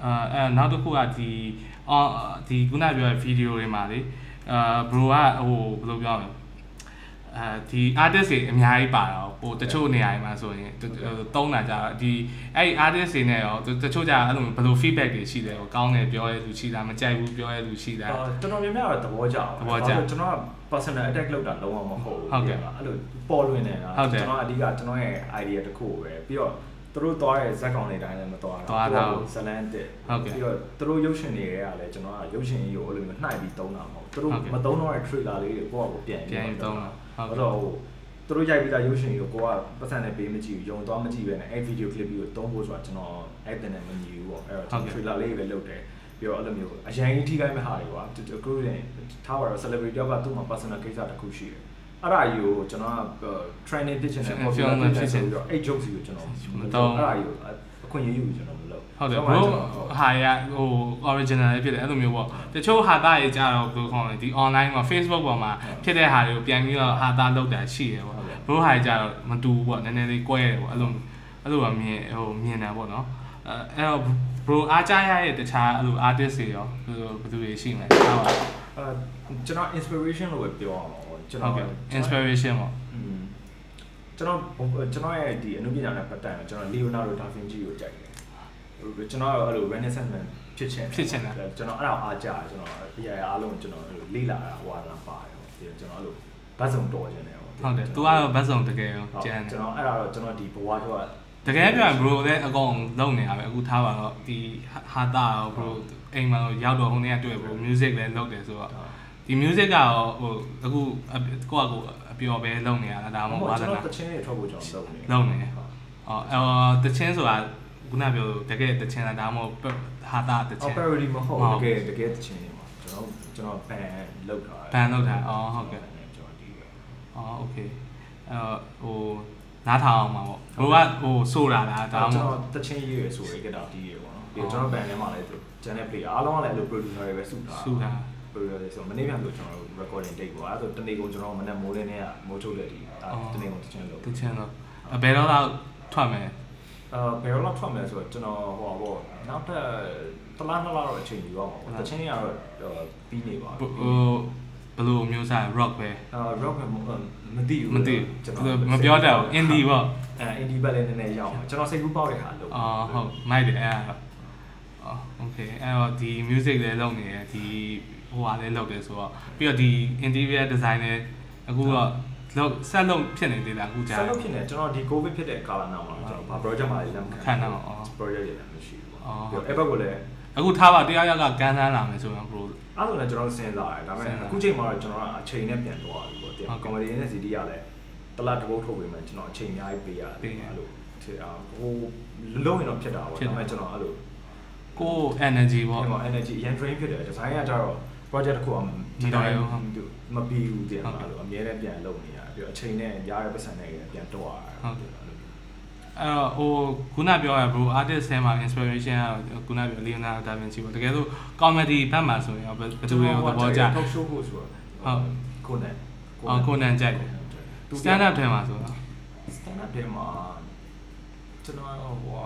[SPEAKER 1] အဲနောက်တစ်ခုကဒီအော်ဒီခုနပြောတဲ့ video တွေမှာလေအာ bro ကဟိုဘယ်လိုပြောမလဲအဲဒီ artist တွေအများကြီးပါတော့ဟိုတချို့နေရာတွေမှာဆိုရင်တုံးတာကြတော့ဒီအဲ့ artist တွေနဲ့ရောတချို့ကြအဲ့လိုဘယ်လို feedback တွေရှိတယ်ဟိုကောင်းတယ်ပြောရဲလူရှိတာမကြိုက်ဘူးပြောရဲလူရှိတာ
[SPEAKER 2] တော်တော်များများတော့သဘောကျအောင်သဘောကျကျွန်တော်က personal attack လုပ်တာလုံးဝမဟုတ်ဘူးဟုတ်ကဲ့အဲ့လိုပေါ်လွင်နေတာကျွန်တော်အဓိကကျွန်တော်ရဲ့ idea တစ်ခုပဲပြီးတော့သူတို့သွားတဲ့ဇက်ကောင်တွေတိုင်းလည်းမသွားတော့ဇလန်တက်ပြီးတော့သူတို့ရုပ်ရှင်တွေကလည်းကျွန်တော်ကရုပ်ရှင်ကြီးကိုအဲ့လိုမျိုးနှိုက်ပြီးသုံးတာမဟုတ်သူတို့မသုံးတော့တဲ့ trailer လေးတွေကိုကိုယ့်အကိုပြန်
[SPEAKER 1] ပြန်သုံးတာ
[SPEAKER 2] ဟုတ်တော့ဟိုသူတို့ရိုက်ပြီးသားရုပ်ရှင်ကြီးကိုကိုကပတ်စံနဲ့ပေးမကြည့်ဘူးယုံသွားမကြည့်ပဲနဲ့အဲ့ video clip ကိုသုံးဖို့ဆိုတာကျွန်တော်အဲ့တန်နဲ့မညီဘူးပေါ့အဲ့တော့ trailer လေးပဲလုပ်တယ်ပြီးတော့အဲ့လိုမျိုးအရင်ကြီးထိခိုက်မဲ့ဟာတွေကွာအခုရင်ထားပါတော့ celebrity ကသူ့မှာ personal ကိစ္စတစ်ခုရှိတယ်အဲ့ဒါကြီးကိုကျွန်တော်က training ဖြစ်ချင်တယ် popular ဖြစ်ချင်ပြီးတော့အဲ့ joke စီကိုကျွန်တော်မတော့အဲ့ဒါကြီးကိုအခွင့်အရေးယူကျွန်တော်မလုပ်
[SPEAKER 1] ဟုတ်တယ် bro ဟာရဟို original လေးဖြစ်တယ်အဲ့လိုမျိုးပေါ့တချို့ဟာသားတွေကြတော့ဘယ်လိုခေါ်လဲဒီ online မှာ Facebook ပေါ်မှာဖြစ်တဲ့ဟာတွေကိုပြန်ပြီးတော့ဟာသားလုပ်တာရှိတယ်ပေါ့ bro ဟာကြတော့မတူဘူးပေါ့နည်းနည်းလေးကွဲတယ်ပေါ့အဲ့လိုအဲ့လိုကမြင်ဟိုမြင်တယ်ပေါ့နော်အဲ့တော့ bro အားကြရရဲ့တခြားအဲ့လို artist တွေရောဘယ်လိုဘယ်သူတွေရှိမလဲဟုတ်ပါ
[SPEAKER 2] အဲကျွန်တော် inspiration လို့ပဲပြောအောင်ကျွန်တော်
[SPEAKER 1] inspiration ပေါ့
[SPEAKER 2] ကျွန်တော်ကျွန်တော်ရဲ့ဒီအနုပညာနဲ့ပတ်သက်ရင်ကျွန်တော် Leonardo da Vinci ကိုကြိုက်တယ်ကျွန်တော်အဲ့လို Renaissance man ဖြစ်ချင်
[SPEAKER 1] ဖြစ်ချင်တယ်
[SPEAKER 2] ကျွန်တော်အဲ့ဒါအားကြကျွန်တော်အရာအားလုံးကျွန်တော်လေ့လာတာဟွာလာပါတယ်ပြီးကျွန်တော်အဲ့လိုဘတ်စုံတော်ချင်တယ်
[SPEAKER 1] ဟုတ်တယ်သူကတော့ဘတ်စုံတကယ်ရောကျန်တယ်
[SPEAKER 2] ကျွန်တော်အဲ့ဒါတော့ကျွန်တော်ဒီဘဝတော့
[SPEAKER 1] တကယ်ပြောရင် bro လည်းအကောင်လုံးနေတာပဲအခုထားပါတော့ဒီဟာတာရော bro အိမ်မှာရောက်တော့ဟိုနေ့ကတွေ့ bro music လည်းလုပ်တယ်ဆိုတော့ဒီ music ကရောဟိုအခုကိုယ့်အကိုအပျော်ပဲလုပ်နေရတာဒါမှမဟုတ်ပါလား
[SPEAKER 2] ကျွန်တော်တချင်းတွေထွက်ဖို့ကျွန်တော်
[SPEAKER 1] လုပ်နေလုပ်နေအော်အော်တချင်းဆိုတာခုနပြောတကယ်တချင်းလားဒါမှမဟုတ်ဟာတာတချင်း
[SPEAKER 2] parody မဟုတ်တကယ်တကယ်တချင်းတွေပါကျွန်တော်ကျွန်တော် band လုပ်တာ
[SPEAKER 1] band လုပ်တာအော်ဟုတ်ကဲ့ကျွန်တော်ဒီပဲအော် okay အဲ့ဟိုနားထောင်အောင်ပါပေါ့ဘိုးကဟိုဆိုတာလားဒါမှမဟုတ်
[SPEAKER 2] တချင်းရေးရဆိုရကြတာဒီရေပေါ့နော်ပြီးတော့ကျွန်တော် band ထဲမှာလည်းသူ channel play အားလုံးကလည်းအဲ့လို producer တွေပဲစုတာ
[SPEAKER 1] စုတာ
[SPEAKER 2] producer တွေဆိုမနေ့ပြန်လို့ကျွန်တော် recording date ပေါ့အဲ့ဒါဆိုတနေ့ကုန်ကျွန်တော်မနေ့မိုးလင်းနဲ့မိုးချုပ်တဲ့ဒီတနေ့ကုန်တချင်းလို့
[SPEAKER 1] တချင်းတော့ဘယ်တော့လောက်ထွက်မယ်
[SPEAKER 2] အာဘယ်တော့လောက်ထွက်မယ်ဆိုတော့ကျွန်တော်ဟိုပေါ့နောက်ထပ်တလားနှစ်လားတော့အချိန်ယူအောင်ပေါ့တချင်းတွေကတော့ပြီးနေပါ
[SPEAKER 1] ဟိုဘယ်လိုမျိုးစား rock ပဲ
[SPEAKER 2] အာ rock မမသိဘူး
[SPEAKER 1] မသိဘူးမပြောတတ်ဘူး indie ပေါ့
[SPEAKER 2] အဲ indie ဘက်လည်းနည်းနည်းရအောင်ကျွန်တော်စိတ်ကူးပေါက်တဲ့ခါလို့
[SPEAKER 1] အော်ဟုတ်မိုက်တယ်အဲ့ဒါအော် okay အဲ့တော့ဒီ music လည်းလုပ်နေတယ်ဒီဟိုဟာလည်းလုပ်တယ်ဆိုတော့ပြီးတော့ဒီ interior design လည်းအခုတော့လောက်ဆက်လုံးဖြစ်နေသေးလားအခုကြာ
[SPEAKER 2] ဆက်လုံးဖြစ်နေကျွန်တော်ဒီ covid ဖြစ်တဲ့ကာလနောက်မှာကျွန်တော်ဘာ project မှလည်းလက်မခံ
[SPEAKER 1] ခံတော့အော်
[SPEAKER 2] project တွေလည်းမရှိဘူးအော်အဲ့ဘက်ကလည်း
[SPEAKER 1] အခုထားပါတရားရောက်ကကန်းတန်းလာမယ်ဆိုရင် bro
[SPEAKER 2] အဲ့လိုလည်းကျွန်တော်စဉ်းစားရတယ်ဒါပေမဲ့အခုချိန်မှာတော့ကျွန်တော်ကအချိန်နဲ့ပြန်သွားပြီပေါ့တရား comedy နဲ့ စီ ဒီ ကလည်းတလားတစ်ပုတ်ထုတ်ပေးမယ်ကျွန်တော်အချိန်အများကြီးပေးရတယ်အဲ့လိုဖြစ်အောင်ဟိုလုံးရင်တော့ဖြစ်တာပေါ့ဒါပေမဲ့ကျွန်တော်အဲ့လို
[SPEAKER 1] ကို energy ပေါ့
[SPEAKER 2] energy ရန် drain ဖြစ်တယ် design ကကြတော့ project တစ်ခုအောင်ဒီတိုင်းမပြီးဘူးတရားအဲ့လိုအများနဲ့ပြန်လုပ်နေရတယ်ပြီးတော့အချိန်နဲ့ရားရပတ်စံနဲ့ပြန်တော့ရတယ်
[SPEAKER 1] ဟုတ်တယ်အဲ့တော့ဟိုခုနပြောရ bro artist ဆဲမှာ inspiration ကခုနပြော Leonardo da Vinci ပေါ့တကယ်လို့ comedy ဘက်မှာဆိုရင်ဘယ်သူတွေသဘောကျ
[SPEAKER 2] talk show ကိုဆိုတော့
[SPEAKER 1] ဟုတ်
[SPEAKER 2] ကိုနန်
[SPEAKER 1] အော်ကိုနန်ကြိုက်တယ် stand up ထဲမှာဆိုတော့
[SPEAKER 2] stand up ထဲမှာကျွန်တော်ဟို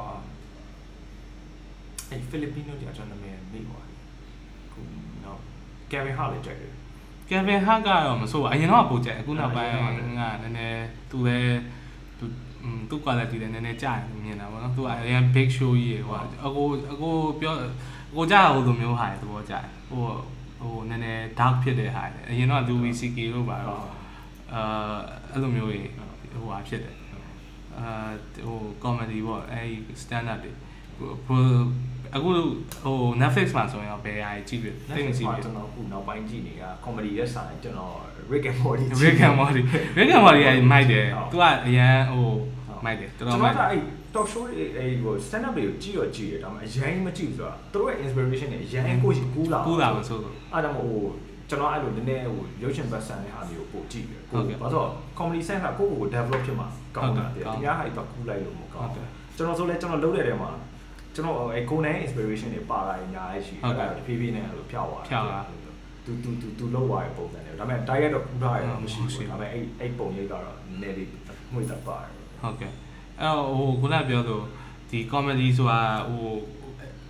[SPEAKER 2] အဲ့ Filipino ကြာကျွန်တော်နာမည်မေ့သွားခုနော် Kevin Hart လည်းကြိုက်တယ်
[SPEAKER 1] Kevin Hart ကတော့မဆိုးပါအရင်တော့ပိုကြိုက်အခုနောက်ပိုင်းကနည်းနည်းသူလည်းသူသူ quality လည်းနည်းနည်းကြာတယ်မြင်တာပေါ့နော်သူကအရင် big show ကြီးဟိုအကိုအကိုပြောအကိုကြာဟိုလိုမျိုးဟာသဘောကျတယ်ဟိုဟိုနည်းနည်း dark ဖြစ်တဲ့ဟာအရင်တော့ Louis ซี เค လို့ပါတော့အာအဲ့လိုမျိုးကြီးဟိုဟာဖြစ်တယ်အာဟို comedy ပေါ့အဲ့ stand up တွေဟိုအခုဟို Netflix မှာဆိုရင်ဘယ်ဟာကြည့်ပြီ
[SPEAKER 2] သိနေစီပြီကျွန်တော်ခုနောက်ပိုင်းကြည့်နေတာ comedy ရဲ့စာကျွန်တော် Rick and Morty
[SPEAKER 1] Rick and Morty Rick and Morty အဲ့မိုက်တယ်သူကအရန်ဟိုမိုက်တယ်တော်တော်မိုက်
[SPEAKER 2] ကျွန်တော်ကအဲ့ talk show တွေအဲ့ဟို stand up တွေကိုကြည့်ရောကြည့်ရဒါပေမဲ့အရင်မကြည့်ဘူးဆိုတာသူတို့ရဲ့ inspiration တွေအရင်ကိုကူးလာ
[SPEAKER 1] ကူးလာမဆိုလို့
[SPEAKER 2] အဲ့ဒါမှဟိုကျွန်တော်အဲ့လိုနည်းနည်းဟိုရုပ်ရှင်ပတ်စံတဲ့ဟာမျိုးကိုပို့ကြည့်တယ်ကိုဘာလို့ comedy sense ကကိုယ့်ကို develop ဖြစ်မှာကောင်းတာတယ်တရားဟာတော့ကူးလိုက်လို့မကောင်းဘူးကျွန်တော်ဆိုလဲကျွန်တော်လုပ်တဲ့ထဲမှာကျွန်တော်အဲကိုယ်နဲ့ inspiration တွေပါလာရင်ညာရရှိအဲ့ဒါတဖြည်းဖြည်းနဲ့အဲ့လိုဖြောက်သွား
[SPEAKER 1] ဖြောက်လာ
[SPEAKER 2] သူသူသူသူလောက်သွားတဲ့ပုံစံတွေဒါပေမဲ့ target တော့ကူးထားရတော့မရှိဘူးဒါပေမဲ့အဲ့အဲ့ပုံရိပ်ကတော့နည်းနည်းလေးငွေတက်ပါတယ်
[SPEAKER 1] ဟုတ်ကဲ့အဲ့ဟိုခုနပြောလို့ဒီ comedy ဆိုတာဟို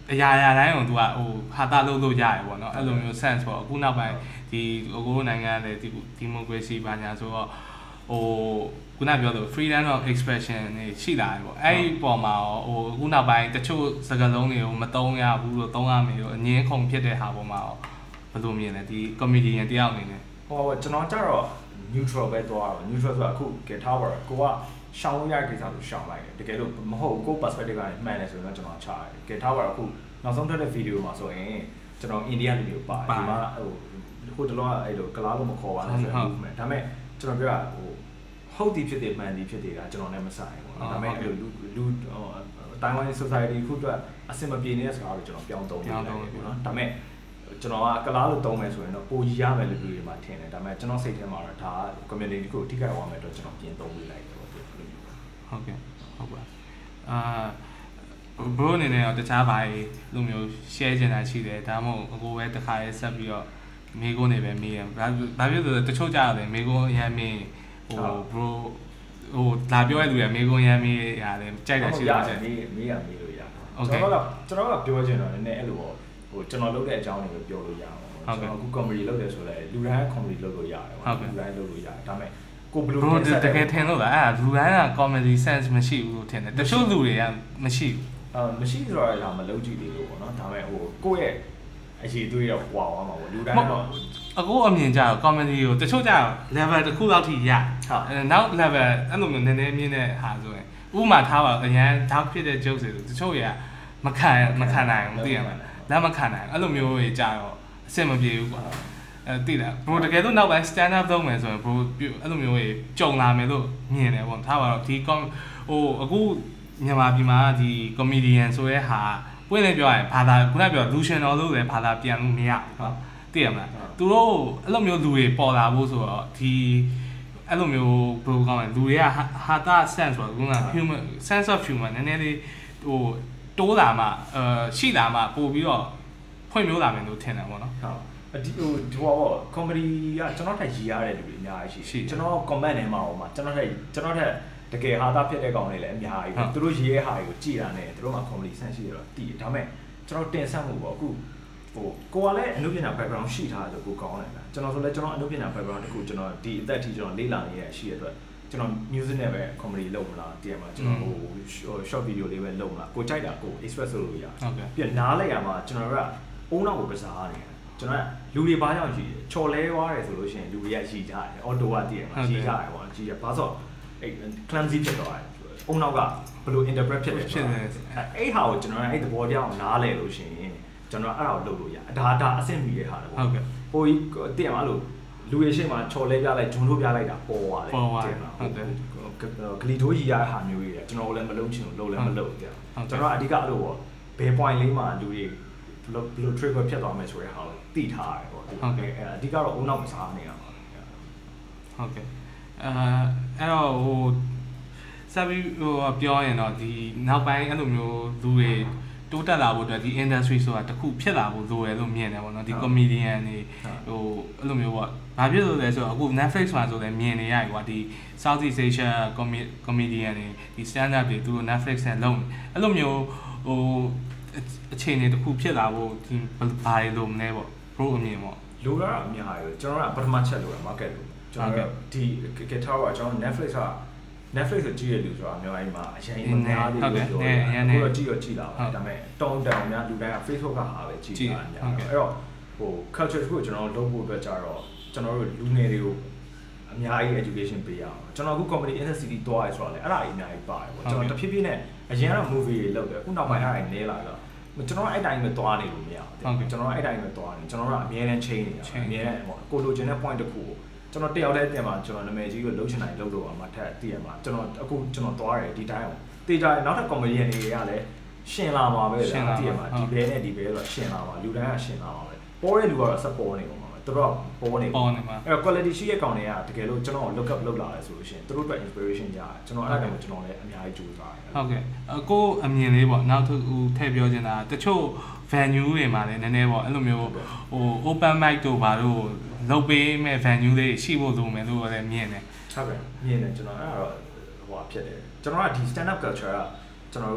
[SPEAKER 1] အရာရာတိုင်းကိုသူကဟိုဟာတာလုပ်လို့ရတယ်ပေါ့နော်အဲ့လိုမျိုး sense ပေါ့အခုနောက်ပိုင်းဒီကိုနိုင်ငံလည်းဒီ democracy ဘာညာဆိုတော့ဟိုခုနပြောလို့ freedom of expression နေရှိလာတယ်ပေါ့အဲ့ဒီပေါ်မှာဟိုအခုနောက်ပိုင်းတချို့စကားလုံးတွေကိုမသုံးရဘူးလို့သုံးရမယ်လို့အငင်းခုန်ဖြစ်တဲ့ဟာပေါ်မှာဘယ်လိုမြင်လဲဒီ comedian တယောက်အနေနဲ့
[SPEAKER 2] ဟိုကျွန်တော်ကြတော့ neutral ပဲသွားတော့ neutral ဆိုတာအခု get tower ကိုကရှောင်းလို့ရတဲ့ကိစ္စဆိုရှောင်းလိုက်တယ်တကယ်လို့မဟုတ်ကို perspective ကနေမှန်တယ်ဆိုရင်တော့ကျွန်တော်ချရတယ် get tower အခုနောက်ဆုံးထွက်တဲ့ video မှာဆိုရင်ကျွန်တော် India လူမျိုးပါတယ်ဒီမှာဟိုဟိုတလောအဲ့လိုကလားလို့မခေါ်ပါနဲ့ဆိုတော့ movement ဒါပေမဲ့ကျွန်တော်ပြောတာဟိုဟုတ်ဒီဖြစ်တယ်မှန်ဒီဖြစ်တယ်ကကျွန်တော်လည်းမဆိုင်ဘူးဒါပေမဲ့အဲ့လိုလူလူတိုင်ဝမ် society ခုအတွက်အဆင်မပြေနေတဲ့စကားကိုကျွန်တော်ပြောင်းသုံးနေတယ်ပေါ့နော်ဒါပေမဲ့ကျွန်တော်ကကလားလို့သုံးမယ်ဆိုရင်တော့ပိုကြီးရမယ်လို့လူတွေမှာထင်တယ်ဒါပေမဲ့ကျွန်တော်စိတ်ထဲမှာတော့ဒါက community ကိုအထူးကြိုက်သွားမယ်တော့ကျွန်တော်ပြင်သုံးပေးလိုက်တယ်ပေါ့ဒီလိုမျိုး
[SPEAKER 1] ဟုတ်ကဲ့ဟုတ်ပါအာဘရိုအနေနဲ့တော့တခြားဘာလိုမျိုး share ချင်တာရှိတယ်ဒါမှမဟုတ်အခုပဲတစ်ခါရေးဆက်ပြီးတော့မိကုန်းနေပဲမေးရဘာဘာဖြစ်လို့တချို့ကြရတယ်မိကုန်းရမ်းမေးဟို bro ဟိုလာပြောရတဲ့လူကမိကုန်းရမ်းမေးရတယ်ကြိုက်တယ်ရှိတယ်
[SPEAKER 2] မေးမေးရမေးလို့ရကျွန်တော်ကကျွန်တော်ကပြောချင်တော့နည်းနည်းအဲ့လိုပေါ့ဟိုကျွန်တော်လုပ်တဲ့အကြောင်းတွေကိုပြောလို့ရအောင်ကျွန်တော်အခု comedy လုပ်တယ်ဆိုလဲလူတိုင်း comedy လုပ်လို့ရတယ်ပေါ့လူတိုင်းလုပ်လို့ရတယ်ဒါပေမဲ့ကိုဘယ်လို
[SPEAKER 1] တင်ဆက်တကယ်ထင်လို့လားအဲ့ဒါလူတိုင်းက comedy sense မရှိဘူးလို့ထင်တယ်တချို့လူတွေကမရှိဘူး
[SPEAKER 2] အာမရှိဆိုတော့ဒါမလုပ်ကြည့်သေးလို့ပေါ့နော်ဒါပေမဲ့ဟိုကိုယ့်ရဲ့အရေးသွေးတော့ဝါသွားမှာပေါ့လူတိုင်းတော့
[SPEAKER 1] အခုအမြင်ကြတော့ comedy ကိုတချို့ကြတော့ level တစ်ခုလောက်ထိရဟုတ်နောက် level အဲ့လိုမျိုးနည်းနည်းမြင့်တဲ့ဟာဆိုရင်ဥပမာထားပါအရန် dark ဖြစ်တဲ့ joke တွေတချို့တွေကမခံမခံနိုင်ဘူးသိရမလားလက်မခံနိုင်အဲ့လိုမျိုးတွေကြတော့အဆင်မပြေဘူးကွာအဲသိလား bro တကယ်လို့နောက်ပိုင်း stand up လုပ်မယ်ဆိုရင် bro အဲ့လိုမျိုးတွေကြုံလာမယ်လို့မြင်တယ်ပေါ့ထားပါတော့ဒီ com ဟိုအခုမြန်မာပြည်မှာဒီ comedian ဆိုရဲဟာပွင့်နေပြောရရင်ဘာသာခုနပြော illusion တော်လို့လည်းဘာသာပြန်လို့မရဟုတ်သိရမလားသူတို့အဲ့လိုမျိုးလူတွေပေါ်လာဖို့ဆိုတော့ဒီအဲ့လိုမျိုးဘယ်လိုကောင်းလဲလူတွေကဟာတာ sense ဆိုတော့ခုန human sense of humor နည်းနည်းလေးဟိုတိုးလာမှအဲရှိလာမှပို့ပြီးတော့ဖွင့်မျိုးလာမယ်လို့ထင်တယ်ပေါ့နော်
[SPEAKER 2] ဟုတ်အဒီဟိုဒီဘော comedy ကကျွန်တော်ထက်ရည်ရတဲ့လူတွေအများကြီးရှိကျွန်တော် comment ထဲမှာဟိုမှာကျွန်တော်ထက်ကျွန်တော်ထက်တကယ်ဟာတာဖြစ်တဲ့ကောင်တွေလည်းအများကြီးပဲသူတို့ရေးရဲ့ဟာတွေကိုကြည်တာနဲ့သူတို့မှာ comedy sense ရှိတယ်တော့တည်တယ်ဒါပေမဲ့ကျွန်တော်တင်ဆက်မှုပေါ့အခုဟိုကိုကလည်းအနုပညာ background ရှိထားတယ်ကိုကောင်းတယ်ဗျာကျွန်တော်ဆိုလည်းကျွန်တော်အနုပညာ background တခုကျွန်တော်ဒီအသက်ထိကျွန်တော်လေ့လာနေရရှိရတဲ့အတွက်ကျွန်တော် music နဲ့ပဲ comedy လုပ်မလားတည်ရမှာကျွန်တော်ဟို short video လေးပဲလုပ်မလားကိုကြိုက်တာကို express လုပ်လို့ရဟုတ်ကဲ့ပြီးနားလိုက်ရမှာကျွန်တော်ကအုံနောက်ကိုကစားနေတယ်ကျွန်တော်ကလူတွေဘာကြောင့်ရှိချော်လဲသွားတယ်ဆိုလို့ရှိရင်လူတွေကရှိကြတယ်အော်တိုကတည်ရမှာရှိကြတယ်ပေါ့ရှိရဘာလို့အဲ့ clumsy ဖြစ်သွားတယ်အုံနောက်ကဘယ်လို interpret ဖြစ်လဲဖြစ်တယ်အဲ့ဟာကိုကျွန်တော်အဲ့သဘောတရားကိုနားလဲလို့ရှိရင်ကျွန်တော်အဲ့ဒါကိုလုပ်လို့ရဒါဒါအဆင့်မီတဲ့ဟာလေပေါ့ဟုတ်ကဲ့ဟိုတည်ရမှာလို့လူတွေရှိမှချော်လဲပြလိုက်ဂျွန်ထိုးပြလိုက်တာပေါ်သွားတယ်ပေါ်သွားတယ်ဟုတ်တယ်ဂလီထိုးကြီးရတဲ့ဟာမျိုးတွေကျွန်တော်လည်းမလုံးချင်ဘူးလုံးလည်းမလုံးကြကျွန်တော်အဓိကအဲ့လိုပေါ့ဘယ် point လေးမှာလူတွေဘယ်လိုဘယ်လို trigger ဖြစ်သွားမယ်ဆိုတဲ့ဟာကိုသိထားရတယ်ပေါ့ဟုတ်ကဲ့အဓိကတော့အုံနောက်ကစားနေရမှာ
[SPEAKER 1] ဟုတ်ကဲ့အဲအဲ့တော့ဟိုဆက်ပြီးဟိုပြောရင်တော့ဒီနောက်ပိုင်းအဲ့လိုမျိုးလူတွေတိုးတက်လာဖို့အတွက်ဒီ industry ဆိုတာတခုဖြစ်လာဖို့လိုရလို့မြင်တယ်ပေါ့နော်ဒီ comedian တွေဟိုအဲ့လိုမျိုးပေါ့ဘာဖြစ်လို့လဲဆိုတော့အခု Netflix မှာဆိုလည်းမြင်နေရတယ်ကွာဒီ Southeast Asia comedian တွေဒီ stand up တွေသူတို့ Netflix နဲ့လုပ်နေအဲ့လိုမျိုးဟိုအခြေအနေတခုဖြစ်လာဖို့ဒီဘာတွေလို့မလဲပေါ့ pro အမြင်ပေါ့
[SPEAKER 2] လိုလာအများကြီးကျွန်တော်ကပထမချက်လိုရ market လို့ကျွန်တော်ဒီ guitar ကကျွန်တော် Netflix က Netflix ကိုကြည့်ရလူဆိုတာအများကြီးမှာအရင်အများကြီးလို့ပြောတယ်အခုတော့ကြည့်ရကြည့်လာပါဒါပေမဲ့တောင်းတန်များလူတိုင်းက Facebook ကဟာပဲကြည့်တာများအဲ့တော့ဟို culture ကိုကျွန်တော်လုပ်ဖို့အတွက်ကြတော့ကျွန်တော်တို့လူငယ်တွေကိုအများကြီး education ပေးရအောင်ကျွန်တော်အခု company industry တွားရဆိုတော့လေအဲ့ဒါအများကြီးပါတယ်ပေါ့ကျွန်တော်တဖြည်းဖြည်းနဲ့အရင်က movie တွေလုပ်တယ်အခုနောက်ပိုင်းအဲ့ဒါနေလာတော့ကျွန်တော်အဲ့တိုင်းပဲတွားနေလို့မရဘူးကျွန်တော်အဲ့တိုင်းပဲတွားနေကျွန်တော်ကအများနဲ့ chain နေတာအများနဲ့ပေါ့ကိုလိုချင်တဲ့ point တစ်ခုကိုကျွန်တော်တယောက်တည်းတင်မှာကျွန်တော်နာမည်ကြီးကိုလှုပ်ချင်တိုင်းလှုပ်လို့ပါမှာထက်သိရမှာကျွန်တော်အခုကျွန်တော်တွားတယ်ဒီတိုင်းအောင်တေးကြနောက်ထပ် comedy တွေကလည်းရှင်လာမှာပဲသိရမှာဒီဘဲနဲ့ဒီဘဲဆိုတာရှင်လာမှာလူတိုင်းကရှင်လာမှာပဲပေါ်တဲ့လူကတော့ support နေပုံမှာသူတို့ပေါ်နေ
[SPEAKER 1] ပေါ်နေမှာ
[SPEAKER 2] အဲ့တော့ quality ရှိတဲ့ကောင်တွေကတကယ်လို့ကျွန်တော် look up လုပ်လာတယ်ဆိုလို့ရှိရင်သူတို့အတွက် inspiration ရတယ်ကျွန်တော်အဲ့ဒါကိုကျွန်တော်လည်းအများကြီးကြိုးစားတယ်
[SPEAKER 1] ဟုတ်ကဲ့အခုအမြင်လေးပေါ့နောက်တစ်ခုထည့်ပြောချင်တာတချို့ venue တွေမှာလည်းနည်းနည်းပေါ့အဲ့လိုမျိုးဟို open mic တို့ဘာလို့လုပ်ပေးမဲ့ venue လေးရှိဖို့လိုမယ်လို့လည်းမြင်တယ်
[SPEAKER 2] ဟုတ်ကဲ့မြင်တယ်ကျွန်တော်အဲ့ဒါတော့ဟိုဖြစ်တယ်ကျွန်တော်ကဒီ stand up culture ကကျွန်တော်တို့ဒီ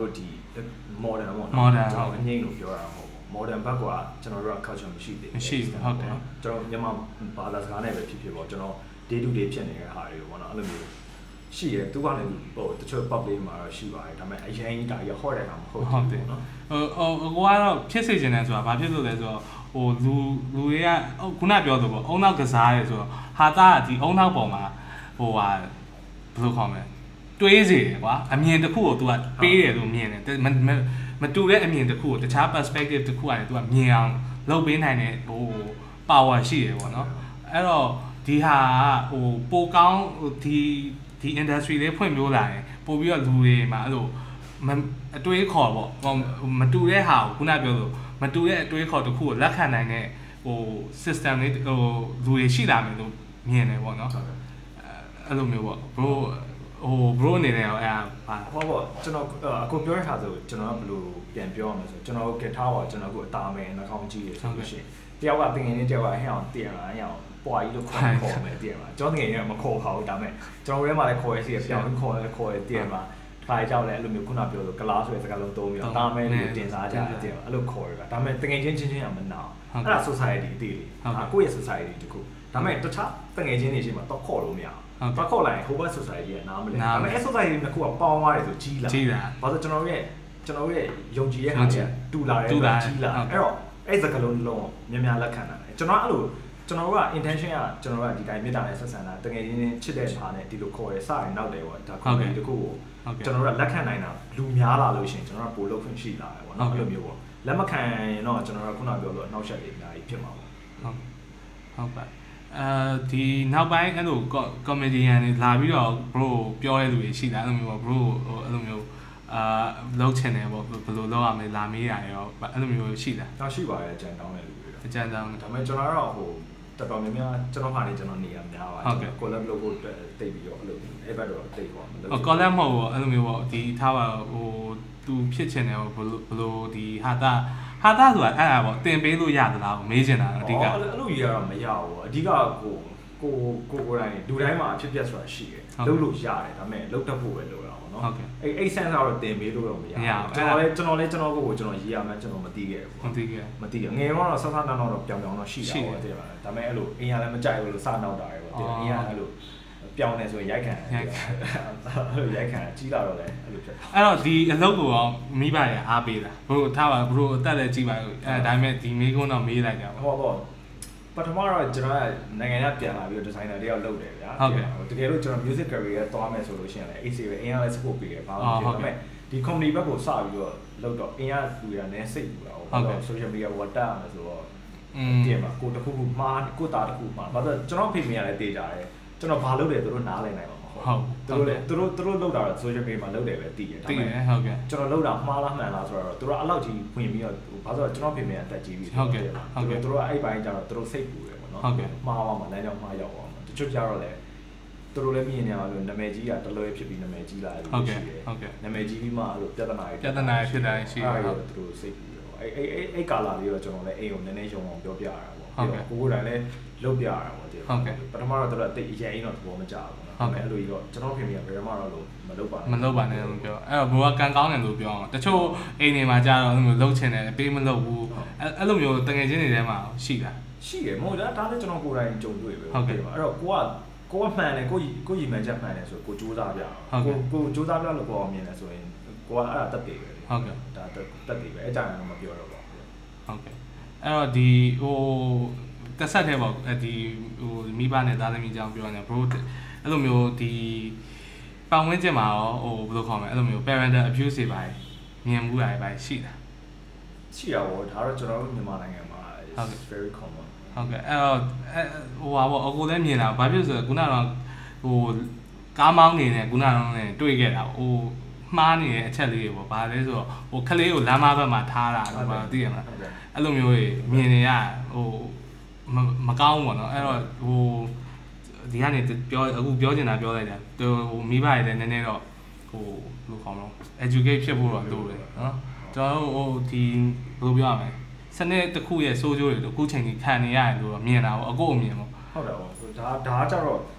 [SPEAKER 2] modern ပေါ့
[SPEAKER 1] modern
[SPEAKER 2] ကျွန်တော်အငိမ့်လို့ပြောတာမဟုတ်ဘူး modern ဘက်ကကျွန်တော်တို့က culture မရှိသေးဘူး
[SPEAKER 1] မရှိဘူးဟုတ်တယ်
[SPEAKER 2] ကျွန်တော်မြန်မာဘာသာစကားနဲ့ပဲဖြစ်ဖြစ်ပေါ့ကျွန်တော် day to day ဖြစ်နေတဲ့ဟာတွေပေါ့နော်အဲ့လိုမျိုးရှိရဲသူကလည်းဟိုတချို့ public မှာတော့ရှိပါတယ်ဒါပေမဲ့အရင်ကြီးဒါရဟော့တဲ့ဟာမဟုတ်ဘူးပေါ့နော်
[SPEAKER 1] ဟိုဟိုကိုကတော့ဖြစ်စေချင်တယ်ဆိုတာဘာဖြစ်လို့လဲဆိုတော့ဟိုလူလူတွေကခုနပြောသလိုပေါ့အုံနောက်ကစားရဲဆိုတော့ဟာသားကဒီအုံနောက်ပေါ်မှာဟိုဟာဘယ်လိုခေါ်မလဲတွေးစေတယ်ကွာအမြင်တစ်ခုကို तू ကပေးတယ်လို့မြင်တယ်မတူတဲ့အမြင်တစ်ခုကိုတခြား perspective တစ်ခုကနေ तू ကမြင်အောင်လုပ်ပေးနိုင်တဲ့ဟို power ရှိတယ်ပေါ့နော်အဲ့တော့ဒီဟာဟိုပိုကောင်းဒီဒီ industry လေးဖွင့်ပြလာရင်ပို့ပြီးတော့လူတွေမှာအဲ့လိုအတွေးခေါ်ပေါ့မတူတဲ့ဟာကိုခုနပြောလို့မတူတဲ့အတွေးခေါ်တစ်ခုကိုလက်ခံနိုင်တဲ့ဟို system လေးဟိုလူတွေရှိလာမယ်လို့မြင်တယ်ပေါ့နော်အဲ့လိုမျိုးပေါ့ bro ဟို bro အနေနဲ့ရောအဲ့ဟာ
[SPEAKER 2] ဟောပေါ့ကျွန်တော်အခုပြောရတာဆိုကျွန်တော်ကဘယ်လိုပြန်ပြောရမလဲဆိုကျွန်တော်ကထားပါကျွန်တော်ကအတားမယ်နှာခေါင်းကြီးရဆိုလို့ရှိရင်တယောက်ကတင်ငယ်နဲ့တယောက်ကဟဲ့အောင်တင်လာဟဲ့အောင်ပွားကြီးလို့ခေါ်ခေါ်မယ်တင်လာကျွန်တော်တင်ငယ်ကမခေါ်ပါဘူးဒါပေမဲ့ကျွန်တော်တို့ထဲမှာလည်းခေါ်ရစီရပြောင်းခေါ်လဲခေါ်ရတင်လာခါးကြောက်လဲအဲ့လိုမျိုးခုနပြောလို့ကလားဆိုတဲ့စကားလုံးသုံးပြီးတော့တားမယ်လို့တင်စားကြတယ်တင်အဲ့လိုခေါ်ရတာဒါပေမဲ့တင်ငယ်ချင်းချင်းချင်းကမနာအဲ့ဒါ society အသေးလေးဟာကိုယ့်ရဲ့ society တခုဒါပေမဲ့တခြားတင်ငယ်ချင်းတွေရှိမှတော့ခေါ်လို့မရဘူးတော့ခေါ်လိုက်ဟိုဘက် society ကနားမလဲဒါပေမဲ့အဲ့ society နှစ်ခုကပေါင်းသွားတယ်ဆိုကြီးလာ
[SPEAKER 1] ကြီးလာ
[SPEAKER 2] ဘာလို့ကျွန်တော်ရဲ့ကျွန်တော်ရဲ့ယုံကြည်ရဲ့ဟာကတူလာတယ်ကြီးလာအဲ့တော့အဲ့စကားလုံးလုံးများများလက်ခံတာလေကျွန်တော်အဲ့လိုကျွန်တော်က intention ကကျွန်တော်ကဒီတိုင်းမြေတားနဲ့ဆက်ဆံတာတကယ်ချင်းချစ်တဲ့ဟာနဲ့ဒီလိုခေါ်ရဲစရင်နောက်တယ်ပေါ့ဒါ comedy တခုကိုကျွန်တော်ကလက်ခံနိုင်တာလူများလာလို့ရှိရင်ကျွန်တော်ကပို့လို့ခွင့်ရှိလာတယ်ပေါ့နော်အဲ့လိုမျိုးပေါ့လက်မခံရင်တော့ကျွန်တော်ကခုနပြောလို့အနောက်ရှက်လေးအများကြီးဖြစ်မှာပေါ့
[SPEAKER 1] ဟုတ်ဟုတ်ပါအဲဒီနောက်ပိုင်းအဲ့လို comedian တွေလာပြီးတော့ bro ပြောတဲ့လူတွေရှိတာအဲ့လိုမျိုးပေါ့ bro ဟိုအဲ့လိုမျိုးအာလောက်ချင်တယ်ပေါ့ဘယ်လိုလုပ်ရမလဲလာမေးရတယ်ရောအဲ့လိုမျိုးရှိတာ
[SPEAKER 2] ဒါရှိပါတယ်အကြံတောင်းတဲ့လူတွေ
[SPEAKER 1] အကြံတောင်း
[SPEAKER 2] ဒါပေမဲ့ကျွန်တော်ကတော့ဟိုတော်တော်များများကျွန်တော်ဟာနေကျွန်တော်နေရများပါကျွန်တော် collab လုပ်ဖို့တိတ်ပြီးတော့အဲ့လိုအဲ့ဘက်တော့တိတ်ပေါ့မ
[SPEAKER 1] လို့ collab မဟုတ်ဘူးအဲ့လိုမျိုးပေါ့ဒီထားပါဟိုသူဖြစ်ချင်တယ်ဘယ်လိုဘယ်လိုဒီဟာတာဟာတာဆိုတာအဲ့ဒါပေါ့တင်ပေးလို့ရသလားမေးချင်တာအဓိက
[SPEAKER 2] အဲ့လိုကြီးကတော့မရဘူးအဓိကကိုကိုကိုကိုတိုင်းလူတိုင်းမှာအဖြစ်ပြက်ဆိုတာရှိတယ်လုပ်လို့ရတယ်ဒါပေမဲ့လုပ်တတ်ဖို့ပဲလိုတာပေါ့နော်အဲ့အဲ့ sense ကတော့တင်ပေးလို့တော့မရဘူးကျွန်တော်လည်းကျွန်တော်လည်းကျွန်တော်ကိုကိုကျွန်တော်ရေးရမှကျွန်တော်မသိခဲ့ဘူး
[SPEAKER 1] မသိခဲ့
[SPEAKER 2] မသိခဲ့ငယ်တော့ဆဆနာတော့ပြောင်ပြောင်တော့ရှိတာပေါ့တဲ့ပါဒါပေမဲ့အဲ့လိုအင်းရလည်းမကြိုက်ဘူးလို့စနောက်တာပဲပေါ့တဲ့အင်းရအဲ့လိုပြောင်းနေဆိုရင်ရိုက်ခံရိုက်ခံအဲ့လိုရိုက်ခံကြီးလာတော့လေအဲ့လိုဖြစ်
[SPEAKER 1] အဲ့တော့ဒီအလုပ်ကိုရောမိဘရအားပေးတာဘို့ထားပါဘို့အသက်လည်းကြီးပါဘူးအဲဒါပေမဲ့ဒီမေးခွန်းတော့မေးလိုက်ကြပါ
[SPEAKER 2] ဟောပေါ့ပထမတော့ကျွန်တော်နိုင်ငံခြားပြန်လာပြီးတော့ဒီဇိုင်နာတယောက်လုပ်တယ်ဗျာ
[SPEAKER 1] ဟုတ်ကဲ့
[SPEAKER 2] တကယ်လို့ကျွန်တော် music career သွားမယ်ဆိုလို့ရှိရင်လည်း A C ပဲအင်းအားလည်း support ပေးတယ်ဘာလို့လဲဒါပေမဲ့ဒီ company ဘက်ကိုစပြီးတော့လုပ်တော့အင်းအားလူရနဲ့စိတ်ပူတာဟုတ်တော့ social media ဝတ်တာမယ်ဆိုတော့တင်ပါကိုတခုခုမှားကိုတာတခုမှားဘာလို့ကျွန်တော်ဖေမိရလည်းတေးကြတယ်ကျွန်တော်ဘာလုပ်တယ်သူတို့နားလည်နိုင်မှာမဟုတ်
[SPEAKER 1] ဟုတ်
[SPEAKER 2] သူတို့လည်းသူတို့သူတို့လုပ်တာတော့ social media မှာလုပ်တယ်ပဲတည်တယ်
[SPEAKER 1] ဒါပေမဲ့ဟုတ်ကဲ့
[SPEAKER 2] ကျွန်တော်လုပ်တာမှားလားမှန်လားဆိုတော့သူတို့အဲ့လောက်ကြီးဝင်ပြီးတော့ဘာလို့ကျွန်တော်ဖေမိရအသက်ကြီးပြီ
[SPEAKER 1] ဟုတ်ကဲ့ဟုတ်ကဲ့
[SPEAKER 2] သူတို့အဲ့ပိုင်းကျတော့သူတို့စိတ်ပူတယ်
[SPEAKER 1] ဟုတ်ကဲ့
[SPEAKER 2] မှားသွားမှာလမ်းကြောင်းမှားရောက်သွားမှာတချို့ကြတော့လေသူတို့လည်းမြင်နေရလို့နာမည်ကြီးကတလွဲဖြစ်ပြီးနာမည်ကြီးလာတယ်
[SPEAKER 1] ဟုတ်ကဲ့ဟုတ်ကဲ့
[SPEAKER 2] နာမည်ကြီးပြီးမှအဲ့လိုပြဿနာတွေ
[SPEAKER 1] ပြဿနာတွေဖြစ်တာရှိတယ်
[SPEAKER 2] ဟုတ်သူတို့စိတ်ပြီးတော့အဲ့အဲ့အဲ့ကာလာလေးတော့ကျွန်တော်လည်းအိမ်ကိုနည်းနည်းရုံအောင်ပြောပြရတာပေါ့
[SPEAKER 1] ဟုတ်ကဲ့
[SPEAKER 2] ကိုကိုယ်တိုင်လည်းလုပ်ပြရတာပေါ့
[SPEAKER 1] ဟုတ်ကဲ့
[SPEAKER 2] ပထမတော့သူတို့အတိတ်အရင်တော့သဘောမကျဘူးနော်ဟုတ်ကဲ့အဲ့လိုကြီးတော့ကျွန်တော်ပြင်ပြဘယ်မှတော့လို့မလုပ်ပါ
[SPEAKER 1] နဲ့မလုပ်ပါနဲ့လို့ပြောအဲ့တော့ဘိုးကကန်ကောင်းတယ်လို့ပြောအောင်တချို့အိမ်တွေမှာကြာတော့အဲ့လိုမျိုးလုပ်ချင်တယ်ပေးမလုပ်ဘူးအဲ့အဲ့လိုမျိုးတငယ်ချင်းတွေထဲမှာရှိတာ
[SPEAKER 2] ရှိတယ်မဟုတ်လားဒါလည်းကျွန်တော်ကိုယ်တိုင်ကြုံတွေ့ပဲ
[SPEAKER 1] ဟုတ်ကဲ့
[SPEAKER 2] အဲ့တော့ကိုကကိုကမှန်တယ်ကိုကိုရည်မှန်ချက်မှန်တယ်ဆိုကိုစူးစမ်းပြအောင်ကိုကိုစူးစမ်းပြလို့ကိုအောင်မြင်တယ်ဆိုရင်ကိုကအဲ့ဒါတက်တယ်ပဲ
[SPEAKER 1] ဟုတ်ကဲ့
[SPEAKER 2] ဒါတက်တယ်ပဲအကြမ်းတော့မပြောတော့ပါဘူး
[SPEAKER 1] ဟုတ်ကဲ့အဲ့တော့ဒီဟိုတက်ဆက်တဲ့ပေါ့ဒီဟိုမိဘနဲ့သားသမီးကြောင့်ပြောနေ bro အဲ့လိုမျိုးဒီပတ်ဝန်းကျင်မှာရောဟိုဘယ်လိုခေါ်မလဲအဲ့လိုမျိုး parental abuse တွေပါမြင်မှုတွေပါရှိတာ
[SPEAKER 2] ရှိရပါတော့ဒါတော့ကျွန်တော်တို့မြန်မာနိုင်ငံမှာ is very common
[SPEAKER 1] ဟုတ်ကဲ့အဲ့တော့ဟိုပါပေါ့အကိုလည်းမြင်တာဘာဖြစ်ဆိုခုနကတော့ဟိုကားမောင်းနေတယ်ခုနကတော့လည်းတွေ့ခဲ့တာဟိုမှားနေတဲ့အချက်လေးတွေပေါ့ဘာလဲဆိုတော့ဟိုခလေးကိုလမ်းမဘက်မှာထားတာတော့ဘာသိရမလားအဲ့လိုမျိုးကြီးမြင်နေရဟိုမကောင်းဘူးပေါ့နော်အဲ့တော့ဟိုဒီကနေပြောအခုပြောချင်တာပြောလိုက်တယ်ဟိုမိဘတွေလည်းနည်းနည်းတော့ဟိုဘယ်လိုခေါ်မလဲ educate ဖြစ်ဖို့တော့လိုတယ်နော်ကျွန်တော်တို့ဟိုဒီဘယ်လိုပြောရမလဲစနစ်တစ်ခုရဲ့စိုးကျိုးတွေအခုချိန်ကြီးခံနေရတယ်လို့တော့မြင်တာပေါ့အကိုအမြင်ပေါ့
[SPEAKER 2] ဟုတ်တယ်ပေါ့ဒါဒါကကြတော့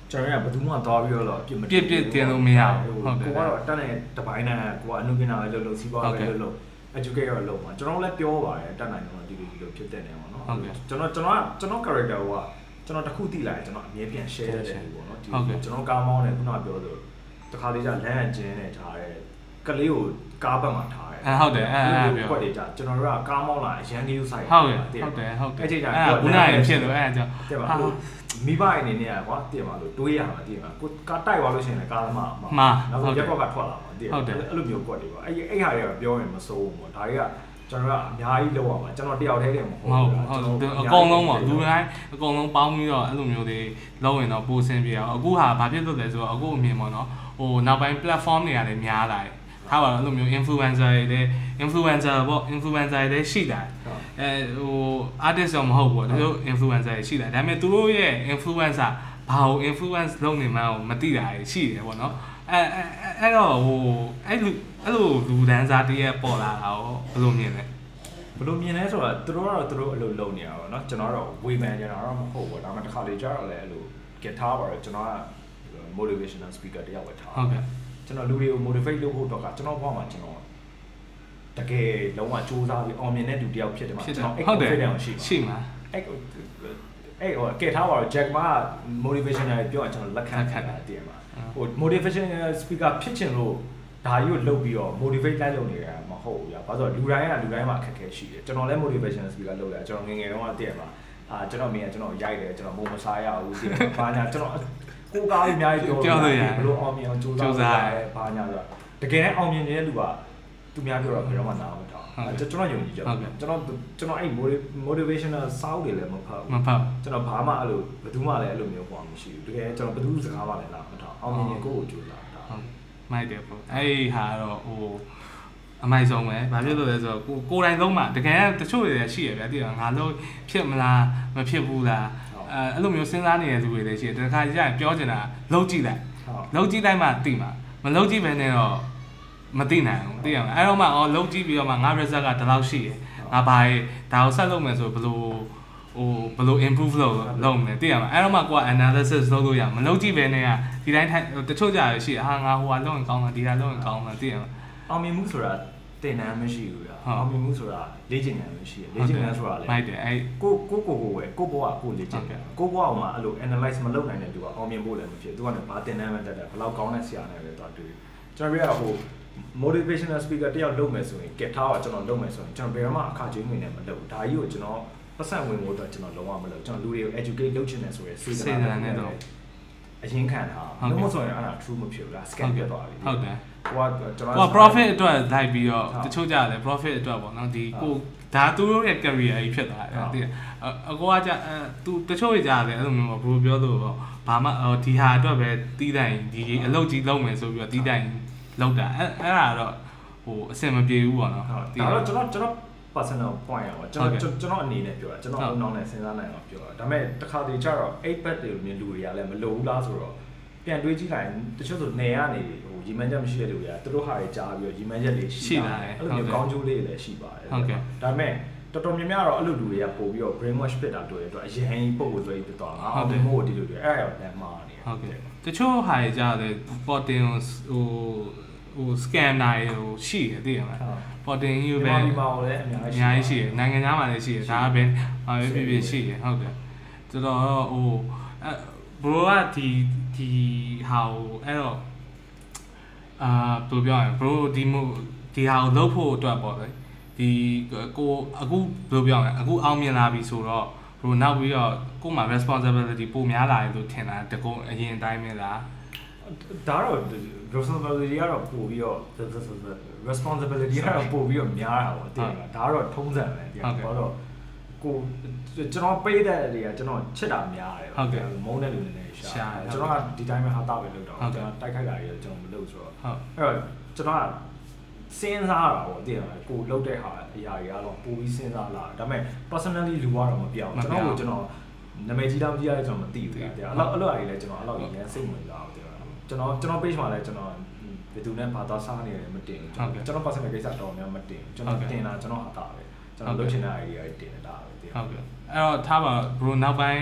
[SPEAKER 2] ကျွန်တော်ကဘယ်သူမှသွားပြီးတော့ပြစ်မ
[SPEAKER 1] ပြစ်ပြစ်တင်လို့မရဘူးဟုတ်တယ်
[SPEAKER 2] ကိုကတော့တက်တဲ့တပိုင်းနဲ့ကိုကအနုပညာပဲလုပ်လို့စီးပွားပဲလုပ်လို့ educate ရလို့မှာကျွန်တော်လည်းပြောပါတယ်တက်နိုင်တော့ဒီလိုဒီလိုဖြစ်တဲ့နေပါတော့ကျွန်တော်ကျွန်တော်ကျွန်တော် character ကကျွန်တော်တခုသိလိုက်ကျွန်တော်အမြဲပြန် share တဲ့တယ်ပေါ့နော်ဒီကျွန်တော်ကားမောင်းတယ်ခုနပြောလို့တခါလေးကျလမ်းကျင်းနေထားတယ်ကလေးကိုကားဘက်မှာထားတယ်
[SPEAKER 1] အဲဟုတ်တယ်အဲအဲပြော
[SPEAKER 2] ကွက်တွေကြကျွန်တော်တို့ကကားမောင်းလာအရန်ကြီးဆိုင်
[SPEAKER 1] ဟုတ်တယ်ဟုတ်တယ်ဟုတ်တယ်အဲ့ချိန်ကျအဲခုနကဖြစ်လို့အဲအကြောင်း
[SPEAKER 2] တဲ့ပါမိဘအနေနဲ့ကွာတည်ပါလို့တွေးရမှာတည်ပါကိုကားတိုက်သွားလို့ရှိရင်လည်းကားသမားမှာနောက်ဆုံးရက်ကွက်ကထွက်လာမှာတည်တယ်အဲ့လိုမျိုးကွက်တွေပါအဲ့အဲ့ဟာတွေကပြောရင်မစိုးဘူးပေါ့ဒါတွေကကျွန်တော်ကအများကြီးလောက်ရမှာကျွန်တော်တယောက်တည်းတည်းမဟုတ်ဘူးကျွန်တော်
[SPEAKER 1] အကုန်လုံးပေါ့လူတိုင်းအကုန်လုံးပေါင်းပြီးတော့အဲ့လိုမျိုးတွေလောက်ရင်တော့ပိုဆင်းပြအောင်အခုဟာဘာဖြစ်လို့လဲဆိုတော့အခုအမြင်ပေါ့နော်ဟိုနောက်ပိုင်း platform တွေကလည်းများလာတယ်ထားပါတော့အဲ့လိုမျိုး influencer တွေလည်း influencer ပေါ့ influencer တွေလည်းရှိတာအဲဟို artist တော့မဟုတ်ဘူးသူတို့ influencer တွေရှိတာဒါပေမဲ့သူတို့ရဲ့ influencer ဘာကို influence လုပ်နေမှန်းကိုမသိတာရှိတယ်ပေါ့နော်အဲအဲ့တော့ဟိုအဲ့လိုအဲ့လိုလူဒန်းစားတည်းပေါ်လာတာရောဘယ်လိုမြင်လဲ
[SPEAKER 2] ဘယ်လိုမြင်လဲဆိုတော့သူတို့ကတော့သူတို့အလုပ်လုပ်နေရပါတော့เนาะကျွန်တော်တော့ဝေဖန်ကြတာတော့မဟုတ်ဘူးဒါပေမဲ့တစ်ခါလေကြာတော့လည်းအဲ့လို guitar ပါတော့ကျွန်တော်က motivational speaker တယောက်ပဲထားဟုတ်ကဲ့ကျွန်တော်လူတွေကို motivate လုပ်ဖို့တော့ကကျွန်တော်ဘောမှာကျွန်တော်တကယ်လုံးဝစူးစမ်းပြီးအောင်မြင်တဲ့သူတယောက်ဖြစ်တယ်မှာကျွန်တော်အဲ့ confidence ရှိပါရှိမှာအဲ့အဲ့ဟို guitar ပါတော့ Jack မှာ motivational ပြောရင်ကျွန်တော်လက်ခံခံတာတည်မှာဟို motivational speaker ဖြစ်ချင်လို့ဒါကြီးကိုလုပ်ပြီးတော့ motivate လိုက်လုပ်နေတာမဟုတ်ဘူးဗျာဘာလို့လဲလူတိုင်းကလူတိုင်းမှာအခက်အခဲရှိတယ်ကျွန်တော်လည်း motivation speaker လုပ်တယ်ကျွန်တော်ငငယ်တုန်းကတည့်ရမှာအာကျွန်တော်မင်းကကျွန်တော်ရိုက်တယ်ကျွန်တော်မိုးမစားရဘူးတည့်ဘာညာကျွန်တော်ကိုကားလေးအများကြီးပြောတယ်ဘယ်လိုအောင်မြင်အောင်ကြိုးစားရဲဘာညာဆိုတော့တကယ်နဲ့အောင်မြင်နေတဲ့လူကသူများပြောတော့ဘယ်တော့မှနားမထောင်ကျွန်တော်ယုံကြည်ကြတယ်ကျွန်တော်ကျွန်တော်အဲ့ motivational စောက်တွေလည်းမဖတ်ဘူးမဖတ်ကျွန်တော်ဘာမှအဲ့လိုဘယ်သူမှလည်းအဲ့လိုမျိုးပေါ့မရှိဘူးတကယ်ကျွန်တော်ဘယ်သူစကားမှလည်းနားမထောင်အောင်မြင်ရင်ကိုယ့်ကိုကြိုးစားတာ
[SPEAKER 1] မိုက်တယ်ပေါ့အဲ့ဟာတော့ဟိုအမိုက်ဆုံးပဲဘာဖြစ်လို့လဲဆိုတော့ကိုကိုယ်တိုင်လုံးမှာတကယ်တချို့တွေရှိရဗျာတိတော့ငါလုံးဖြစ်မလားမဖြစ်ဘူးလားအဲအဲ့လိုမျိုးစဉ်းစားနေတဲ့သူတွေလည်းရှိတယ်တခါကျရင်ပြောချင်တာလုံးကြည့်လိုက်လုံးကြည့်လိုက်မှသိမှာမလုံးကြည့်ဘဲနဲ့တော့မသိနိုင်ဘူးသိရမလားအဲ့တော့မှအော်လုံးကြည့်ပြီးတော့မှငါ result ကဒီလောက်ရှိရငါဘာဒါကိုဆက်လုပ်မယ်ဆိုဘယ်လိုဟိုဘယ်လို improve လုပ်လုပ်မလဲသိရမလားအဲ့တော့မှကိုက analysis လုပ်လို့ရမလုံးကြည့်ပဲနဲ့ကဒီတိုင်းတချို့ကြရရှိဟာငါဟိုကလုံးရင်ကောင်းတာဒီဟာလုံးရင်ကောင်းတာသိရမလား
[SPEAKER 2] အောင်မြင်မှုဆိုတာတင်နန်းမရှိဘူးဗျာအောင်မြင်မှုဆိုတာလေ့ကျင့်နန်းမရှိဘူးလေ့ကျင့်နန်းဆိုတာလေ
[SPEAKER 1] မိုက်တယ်အဲ့
[SPEAKER 2] ကိုကိုကိုကိုပဲကိုဘဝကိုလေ့ကျင့်တယ်ကိုဘဝမှာအဲ့လို analyze မလုပ်နိုင်တဲ့သူကအောင်မြင်ဖို့လည်းမဖြစ်သူကလည်းဘာတင်နန်းမှတက်တယ်ဘယ်လောက်ကောင်းတဲ့ဆရာနဲ့ပဲသွားတွေ့ကျွန်တော်ပြရဟို motivational speaker တယောက်လုပ်မယ်ဆိုရင် guitar ကကျွန်တော်လုပ်မယ်ဆိုရင်ကျွန်တော်ဘယ်မှအခါကျွေးငွေနဲ့မလုပ်ဘူးဒါကြီးကိုကျွန်တော်ပတ်စံဝင်ဖို့တော့ကျွန်တော်လုံးဝမလုပ်ကျွန်တော်လူတွေကို educate လုပ်ချင်တယ်ဆိုရယ်စေတနာနဲ့တော့အရင်ခံတာလုံးဝဆိုရင်အဲ့ဒါ true မဖြစ်ဘူးလား scam ပြသွားပြီ
[SPEAKER 1] ဟုတ်တယ်
[SPEAKER 2] ကိုကကျွန်တော်
[SPEAKER 1] ကို profit အတွက်လိုက်ပြီးတော့တချို့ကြတယ် profit အတွက်ပေါ့နော်ဒီကိုဒါသူတို့ရဲ့ career ကြီးဖြစ်သွားတယ်သိတယ်အကောကကြအဲသူတချို့ကြတယ်အဲ့လိုမျိုးပေါ့ဘယ်လိုပြောလို့ပေါ့ဘာမှဒီဟာအတွက်ပဲတီးတိုင်းဒီအလုပ်ကြီးလုပ်မယ်ဆိုပြီးတော့တီးတိုင်းလုပ်တာအဲ့အဲ့ဒါတော့ဟိုအဆင်မပြေဘူးပေါ့နော်
[SPEAKER 2] ဒါတော့ကျွန်တော်ကျွန်တော် personal point อ่ะကျွန်တော်ကျွန်တော်အနေနဲ့ပြောတာကျွန်တော်နောက်နဲ့စဉ်းစားနိုင်အောင်ပြောတာဒါပေမဲ့တစ်ခါတည်းကျတော့ eight bed တွေမျိုးလူတွေကလည်းမလိုဘူးလားဆိုတော့ပြန်တွေးကြည့်လိုက်တချို့ဆိုနေရနေဟိုရီမန်းချက်မရှိတဲ့လူတွေကသူတို့ဟာတွေကြားပြီးတော့ရီမန်းချက်တွေရှိတာအဲ့လိုမျိုးကောင်းကျိုးလေးတွေလည်းရှိပါတယ်ဟုတ်ကဲ့ဒါပေမဲ့တော်တော်များများတော့အဲ့လိုလူတွေကပို့ပြီးတော့ brain wash ဖြစ်တာတွေ့ရတော့အရင်ပုံကိုတွေ့ပြီးတော့အောင်တယ်မို့ဒီလိုတွေအဲ့ရောလမ်းမာနေ
[SPEAKER 1] ဟုတ်ကဲ့တချို့ဟာတွေကြားတယ်ပေါ်တင်ဟိုဟို scam နိုင်ဟိုရှိတယ်သိရမလားပေါ်တင်ကြီးပဲ
[SPEAKER 2] ဒီမှာလည်းအများကြီး
[SPEAKER 1] အများကြီးရှိတယ်နိုင်ငံသားမှာလည်းရှိတယ်ဒါကပဲဟာပဲပြပြရှိတယ်ဟုတ်တယ်ဆိုတော့ဟိုအဲဘရိုကဒီဒီဟာဟိုအဲ့တော့အာဘယ်လိုပြောရလဲဘရိုဒီမိုဒီဟာကိုလုပ်ဖို့အတွက်ပေါ့လေဒီကိုအခုဘယ်လိုပြောရလဲအခုအောင်မြင်လာပြီဆိုတော့ဘရိုနောက်ပြီးတော့ကို့မှာ responsibility ပိုများလာတယ်လို့ထင်တာတကုံအရင်အတိုင်းပဲလား
[SPEAKER 2] ဒါတော့ responsibility ကတော့ပို့ပြီးတော့ responsibility ကတော့ပို့ပြီးတော့များတာပေါ့တင်တာဒါကတော့ထုံးစံပဲတင်တာဘာလို့ကိုကျွန်တော်ပေးတဲ့တွေကကျွန်တော်ချစ်တာများတယ်ဟုတ်ကဲ့မုန်းတဲ့လူတွေနဲ့ရှာကျွန်တော်ကဒီတိုင်းပဲဟာတာပဲလုပ်တော့ကျွန်တော်တိုက်ခိုက်တာတွေကျွန်တော်မလုပ်ဆိုတော့အဲ့တော့ကျွန်တော်ကစဉ်းစားတာပေါ့တင်တာကိုလုပ်တဲ့ဟာအရာတွေကတော့ပို့ပြီးစဉ်းစားလာဒါပေမဲ့ personally လူကတော့မပြောင်းကျွန်တော်ကိုကျွန်တော်နာမည်ကြီးတောင်ကြီးရတယ်ကျွန်တော်မသိဘူးတင်အဲ့လိုအဲ့လိုအရာတွေလည်းကျွန်တော်အဲ့လိုရန်စိတ်ဝင်စားတယ်ကျွန်တော်ကျွန်တော် page မှာလည်းကျွန်တော်ဘယ်သူနဲ့ဘာသာစားနေတယ်မတင်ဘူးကျွန်တော်ကျွန်တော် personal ကိစ္စတော့များမတင်ဘူးကျွန်တော်တင်တာကျွန်တော်ဟာတာပဲကျွန်တော်လုပ်ချင်တဲ့ idea တွေတင်နေတာပဲ
[SPEAKER 1] ဟုတ်ကဲ့အဲ့တော့ထားပါ bro နောက်ပိုင်း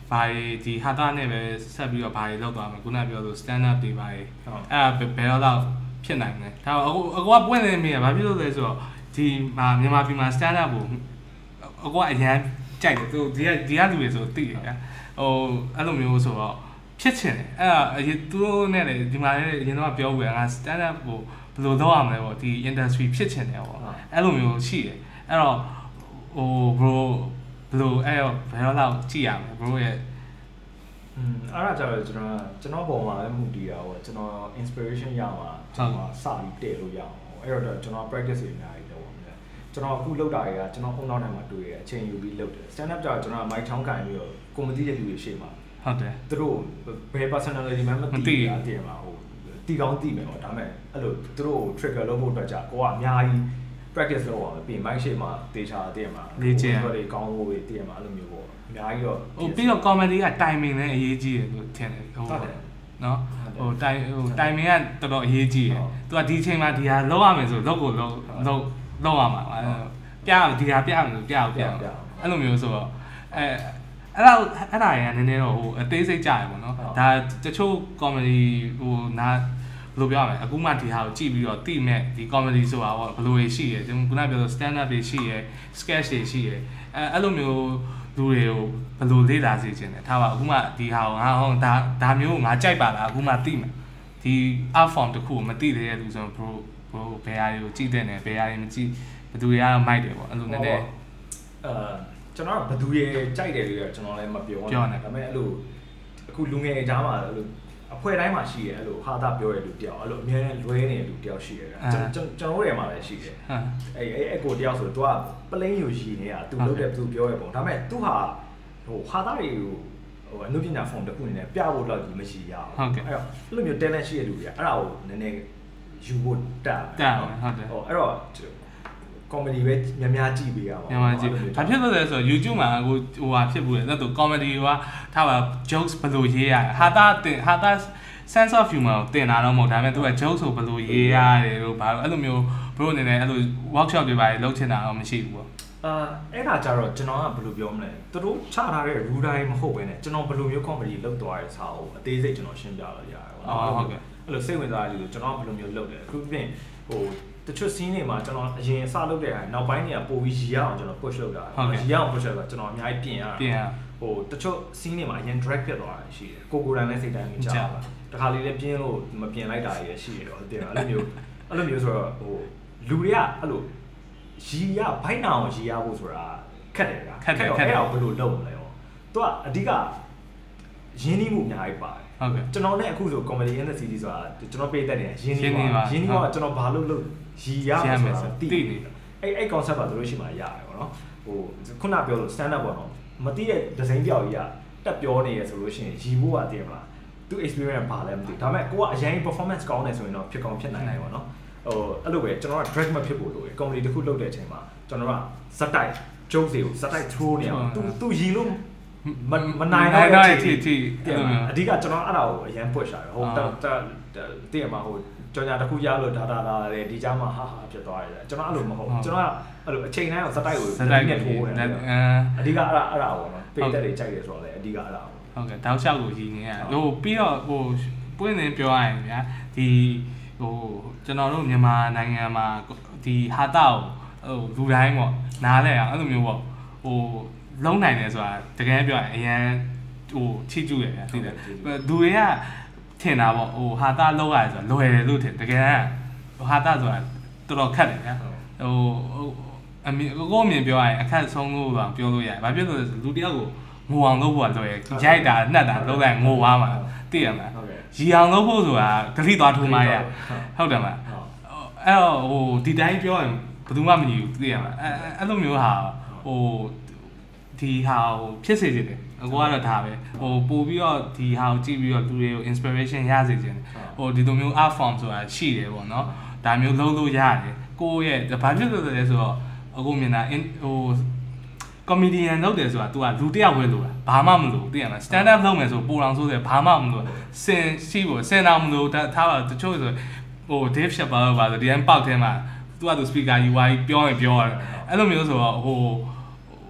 [SPEAKER 1] ဘာဒီဟာတာနဲ့ပဲဆက်ပြီးတော့ဘာတွေလောက်သွားမယ်ခုနပြောလို့ stand up တွေပါအဲ့ဒါဘယ်တော့တော့ဖြစ်နိုင်လဲဒါအခုအခုကပွင့်နေမိရဘာဖြစ်လို့လဲဆိုတော့ဒီမှာမြန်မာပြည်မှာ stand up ကိုအခုကအရန်ကြိုက်တယ်သူဒီကဒီကလူတွေဆိုသိတယ်ဗျာဟိုအဲ့လိုမျိုးဆိုတော့ဖြစ်ချင်တယ်အဲ့ဒါအရင်သူတို့နဲ့လေဒီမှာလည်းအရင်တော့ပြောဘူးငါ stand up ကိုဘယ်လိုလုပ်ရမလဲပေါ့ဒီ industry ဖြစ်ချင်တယ်ပေါ့အဲ့လိုမျိုးရှိတယ်အဲ့တော့ဟို bro ဘယ်လိုအဲ့တော့ဘယ်တော့လောက်ကြည့်ရမလဲ bro ရဲ့
[SPEAKER 2] อืมအဲ့ဒါကြတော့ကျွန်တော်ကျွန်တော်ပုံမှာလည်းမှုတည်တာပေါ့ကျွန်တော် inspiration ရမှာကျွန်တော်စပြီးတည့်လို့ရအောင်အဲ့တော့ကျွန်တော် practice တွေအများကြီးလုပ်ပါမယ်ကျွန်တော်အခုလုပ်တာတွေကကျွန်တော် online ထဲမှာတွေ့ရအချိန်ယူပြီးလုပ်တယ် stand up ကြတော့ကျွန်တော် mic ထောင်းကင်ပြီးတော့ comedy ရဲ့လူတွေရှေ့မှာ
[SPEAKER 1] ဟုတ်တယ်
[SPEAKER 2] သူတို့ဘယ် personality မှမသိတာတည်မှာဟိုတီကောင်းတည်မယ်ပေါ့ဒါပေမဲ့အဲ့လိုသူတို့ trigger လုပ်ဖို့အတွက်ကြကိုကအများကြီး practice လုပ်အောင်ပြီး mic ရှေ့မှာတေချာတည်မှာ
[SPEAKER 1] လေ့ကျင့်ရ
[SPEAKER 2] တွေကောင်းဖို့တည်မှာအဲ့လိုမျိုးပေါ့အများကြီးတော့
[SPEAKER 1] ဟိုပြီးတော့ comedy က timing လည်းအရေးကြီးတယ်လို့ထင်တယ်ဟိုနော်ဟို time ဟို timing ကတော်တော်အရေးကြီးတယ်သူကဒီအချိန်မှာဒီဟာလောက်ရမယ်ဆိုလောက်ကိုလောက်လောက်လောက်ရမှာပြအောင်ဒီဟာပြအောင်လို့ပြအောင်ပြအောင်အဲ့လိုမျိုးဆိုတော့အဲအဲ့ဒါအဲ့ဒါရန်နည်းနည်းတော့ဟိုအသေးစိတ်ကြရပေါ့နော်ဒါတချို့ comedy ဟိုနာဘယ်လိုပြောရမလဲအခုမှဒီဟာကိုကြည့်ပြီးတော့တိမဲ့ဒီ comedy ဆိုတာပေါ့ဘယ်လိုရှိရဲကျွန်တော်ခုနပြောဆို stand up တွေရှိရဲ sketch တွေရှိရဲအဲအဲ့လိုမျိုးလူတွေကိုဘယ်လိုလေ့လာစေချင်လဲထားပါအခုမှဒီဟာကိုငါဟောဒါဒါမျိုးငါကြိုက်ပါလားအခုမှသိမယ်ဒီ art form တစ်ခုကိုမသိသေးတဲ့လူဆိုဘယ်ဘယ်ဘယ်ဟာတွေကိုကြည့်တဲ့နယ်ဘယ်ဟာတွေမကြည့်ဘယ်သူတွေကမိုက်တယ်ပေါ့အဲ့လိုနည်းနည်း
[SPEAKER 2] အဲကျွန်တော်ကဘယ်သူတွေကြိုက်တယ်လို့ကျွန်တော်လည်းမပြောဘူးဒါပေမဲ့အဲ့လိုအခုလူငယ်ကြားမှာအဲ့လိုအဖွဲတိုင်းမှာရှိတယ်အဲ့လိုဟာတာပြောရတဲ့လူတယောက်အဲ့လိုအများနဲ့လွဲနေတဲ့လူတယောက်ရှိတယ်ကျွန်တော်ကျွန်တော်ရဲ့မှာလည်းရှိတယ်အဲ့အဲ့အကိုတယောက်ဆိုတော့ तू ကပလိန်းယူရှိနေတာ तू လုပ်တဲ့ तू ပြောရပုံဒါပေမဲ့ तू ဟာဟိုဟာတာတွေကိုဟိုအနုပညာ form တစ်ခုအနေနဲ့ပြဖို့တော့ဒီမရှိရအောင်
[SPEAKER 1] ဟုတ်ကဲ့
[SPEAKER 2] အဲ့တော့အဲ့လိုမျိုး talent ရှိတဲ့လူတွေကအဲ့ဒါကိုနည်းနည်းယူဖို့တာ
[SPEAKER 1] တာဟုတ်တယ်
[SPEAKER 2] ဟိုအဲ့တော့ comedy ပဲများများကြည့်ပေးရပါ
[SPEAKER 1] များများကြည့်ဘာဖြစ်လို့လဲဆိုတော့ YouTube မှာဟိုဟိုဟာဖြစ်ဘူးလေအဲ့ဒါ comedy ကထားပါ jokes ဘယ်လိုရေးရဟာတာတင်ဟာတာ sense of humor ကိုတင်တာတော့မဟုတ်ဒါပေမဲ့သူက jokes ကိုဘယ်လိုရေးရတယ်လို့ဘာလို့အဲ့လိုမျိုး bro အနေနဲ့အဲ့လို workshop တွေပါလုပ်ချင်တာတော့မရှိဘူးပေါ့
[SPEAKER 2] အာအဲ့ဒါကြတော့ကျွန်တော်ကဘယ်လိုပြောမလဲသူတို့ချထားတဲ့ rule တိုင်းမဟုတ်ဘဲနဲ့ကျွန်တော်ဘယ်လိုမျိုး comedy လုပ်သွားရဲစာအုပ်အသေးစိတ်ကျွန်တော်ရှင်းပြလို့ရတယ်ပေါ့
[SPEAKER 1] နော်ဟုတ်ကဲ့
[SPEAKER 2] အဲ့လိုစိတ်ဝင်စားတယ်လို့ကျွန်တော်ဘယ်လိုမျိုးလုပ်တယ်အခုပြင်ဟိုတချို့ scene တွေမှာကျွန်တော်အရင်စလုပ်တဲ့ဟာနောက်ပိုင်းတွေကပိုပြီးရည်ရအောင်ကျွန်တော် push လုပ်တာရည်ရအောင် push လုပ်တာကျွန်တော်အများကြီးပြင်ရတာ
[SPEAKER 1] ပြင်ရ
[SPEAKER 2] ဟိုတချို့ scene တွေမှာအရင် drag ဖြစ်သွားတာရှိတယ်ကိုကိုယ်တိုင်လည်းစိတ်တိုင်းကြားပါတခါလေးလည်းပြင်းလို့မပြင်လိုက်တာတွေရှိရတော့တင်အဲ့လိုမျိုးအဲ့လိုမျိုးဆိုတော့ဟိုလူတွေကအဲ့လိုရည်ရဘိုင်းနာအောင်ရည်ရဖို့ဆိုတာခက်တယ်ကွာ
[SPEAKER 1] ခက်တယ်ခက်
[SPEAKER 2] တယ်အဲ့တော့ဘယ်လိုလုပ်မလဲဟောသူကအဓိကရင်းနှီးမှုအများကြီးပါတယ်
[SPEAKER 1] ဟုတ်ကဲ့
[SPEAKER 2] ကျွန်တော်နဲ့အခုဆို comedy in the city ဆိုတာကျွန်တော်ပေးတတ်တယ်ရင်းနှီးပါရင်းနှီးပါကျွန်တော်ဘာလို့လုပ်ရည်ရမယ်ဆိုတာသိနေအဲ့အဲ့ concept ပါတို့ရှိမှရတယ်ပေါ့နော်ဟိုခုနပြောလို့ stand up ပေါ့နော်မသိတဲ့ design ပြောက်ကြီးကတက်ပြောနေရဆိုလို့ရှိရင်ရည်ဖို့ကတည်မလားသူ experience ဘာလဲမသိဒါပေမဲ့ကိုကအရင် performance ကောင်းတယ်ဆိုရင်တော့ဖြစ်ကောင်းဖြစ်နိုင်တယ်ပေါ့နော်ဟိုအဲ့လိုပဲကျွန်တော်က drag မဖြစ်ဖို့လိုတယ် comedy တစ်ခုလုပ်တဲ့အချိန်မှာကျွန်တော်ကဇက်တိုက် joke တွေကိုဇက်တိုက် throw နေအောင်သူသူရည်လို့မမနိုင်တော့
[SPEAKER 1] တဲ့အထိအထိ
[SPEAKER 2] အဓိကကျွန်တော်အဲ့ဒါကိုအရင် push ရတယ်ဟိုတည့်မှာဟိုကြော်ညာတစ်ခုရလို့ဒါဒါဒါလေဒီကြားမှာဟာဟာဖြစ်သွားတယ်ကျွန်တော်အဲ့လိုမဟုတ်ကျွန်တော်ကအဲ့လိုအချိန်တိုင်းကိုဇက်တိုက်ကိုဇက်တိုက်နဲ့ထိုးတယ်အဓိကအဲ့ဒါအဲ့ဒါပေါ့နော်ပေတက်တွေကြိုက်တယ်ဆိုတော့လေအဓိကအဲ့ဒါ
[SPEAKER 1] ဟုတ်ကဲ့တောက်လျှောက်ကိုရည်နေရဟိုပြီးတော့ဟိုပွင့်နေပြောရရင်ဗျာဒီဟိုကျွန်တော်တို့မြန်မာနိုင်ငံမှာဒီဟာတာကိုဟိုလူတိုင်းပေါ့နားလဲအောင်အဲ့လိုမျိုးပေါ့ဟိုလုံးနိုင်တယ်ဆိုတာတကယ်ပြောရင်အရန်ဟိုချီကျူးရဗျာသိတယ်လူတွေကထင်တာပေါ့ဟိုဟာတာလောက်ရတယ်ဆိုတာလွယ်တယ်လို့ထင်တကယ်ဟိုဟာတာဆိုတာတော်တော်ခက်တယ်ဗျာဟိုအမြင်ကိုအမြင်ပြောရရင်အခက်ဆုံးလို့တော့ပြောလို့ရတယ်ဘာဖြစ်လို့လဲလူတယောက်ကိုငိုအောင်လုပ်ဖို့ကလွယ်ရိုက်တာနှက်တာလုပ်လိုက်ငိုသွားမှာသိရမလားရီအောင်လုပ်ဖို့ဆိုတာဂလိသွားထိုးမှရဟုတ်တယ်မလားအဲ့တော့ဟိုဒီတိုင်းပြောရင်ဘယ်သူမှမကြည့်ဘူးသိရမလားအဲ့အဲ့လိုမျိုးဟာဟိုဒီဟာကိုဖြစ်စေချင်တယ်အကိုကတော့ဒါပဲဟိုပို့ပြီးတော့ဒီဟာကိုကြည့်ပြီးတော့သူတွေကို inspiration ရစေချင်တယ်ဟိုဒီလိုမျိုး art form ဆိုတာရှိတယ်ပေါ့နော်ဒါမျိုးလုပ်လို့ရတယ်ကိုယ့်ရဲ့ဘာဖြစ်လို့လဲဆိုတော့အကိုမြင်တာဟို comedian လုပ်တယ်ဆိုတာ तू ကလူတစ်ယောက်ပဲလို့ဘာမှမလို့သိရမလား stand up လုပ်မယ်ဆိုပိုတော်ဆိုတယ်ဘာမှမလို့စင်ရှိဖို့စင်အောင်မလို့ထားပါတချို့ဆိုဟို Dave Chappelle ပါဆိုဒီတိုင်းပေါက်ထဲမှာ तू က तू speaker ယူသွားပြီးပြောရင်ပြောရတယ်အဲ့လိုမျိုးဆိုတော့ဟို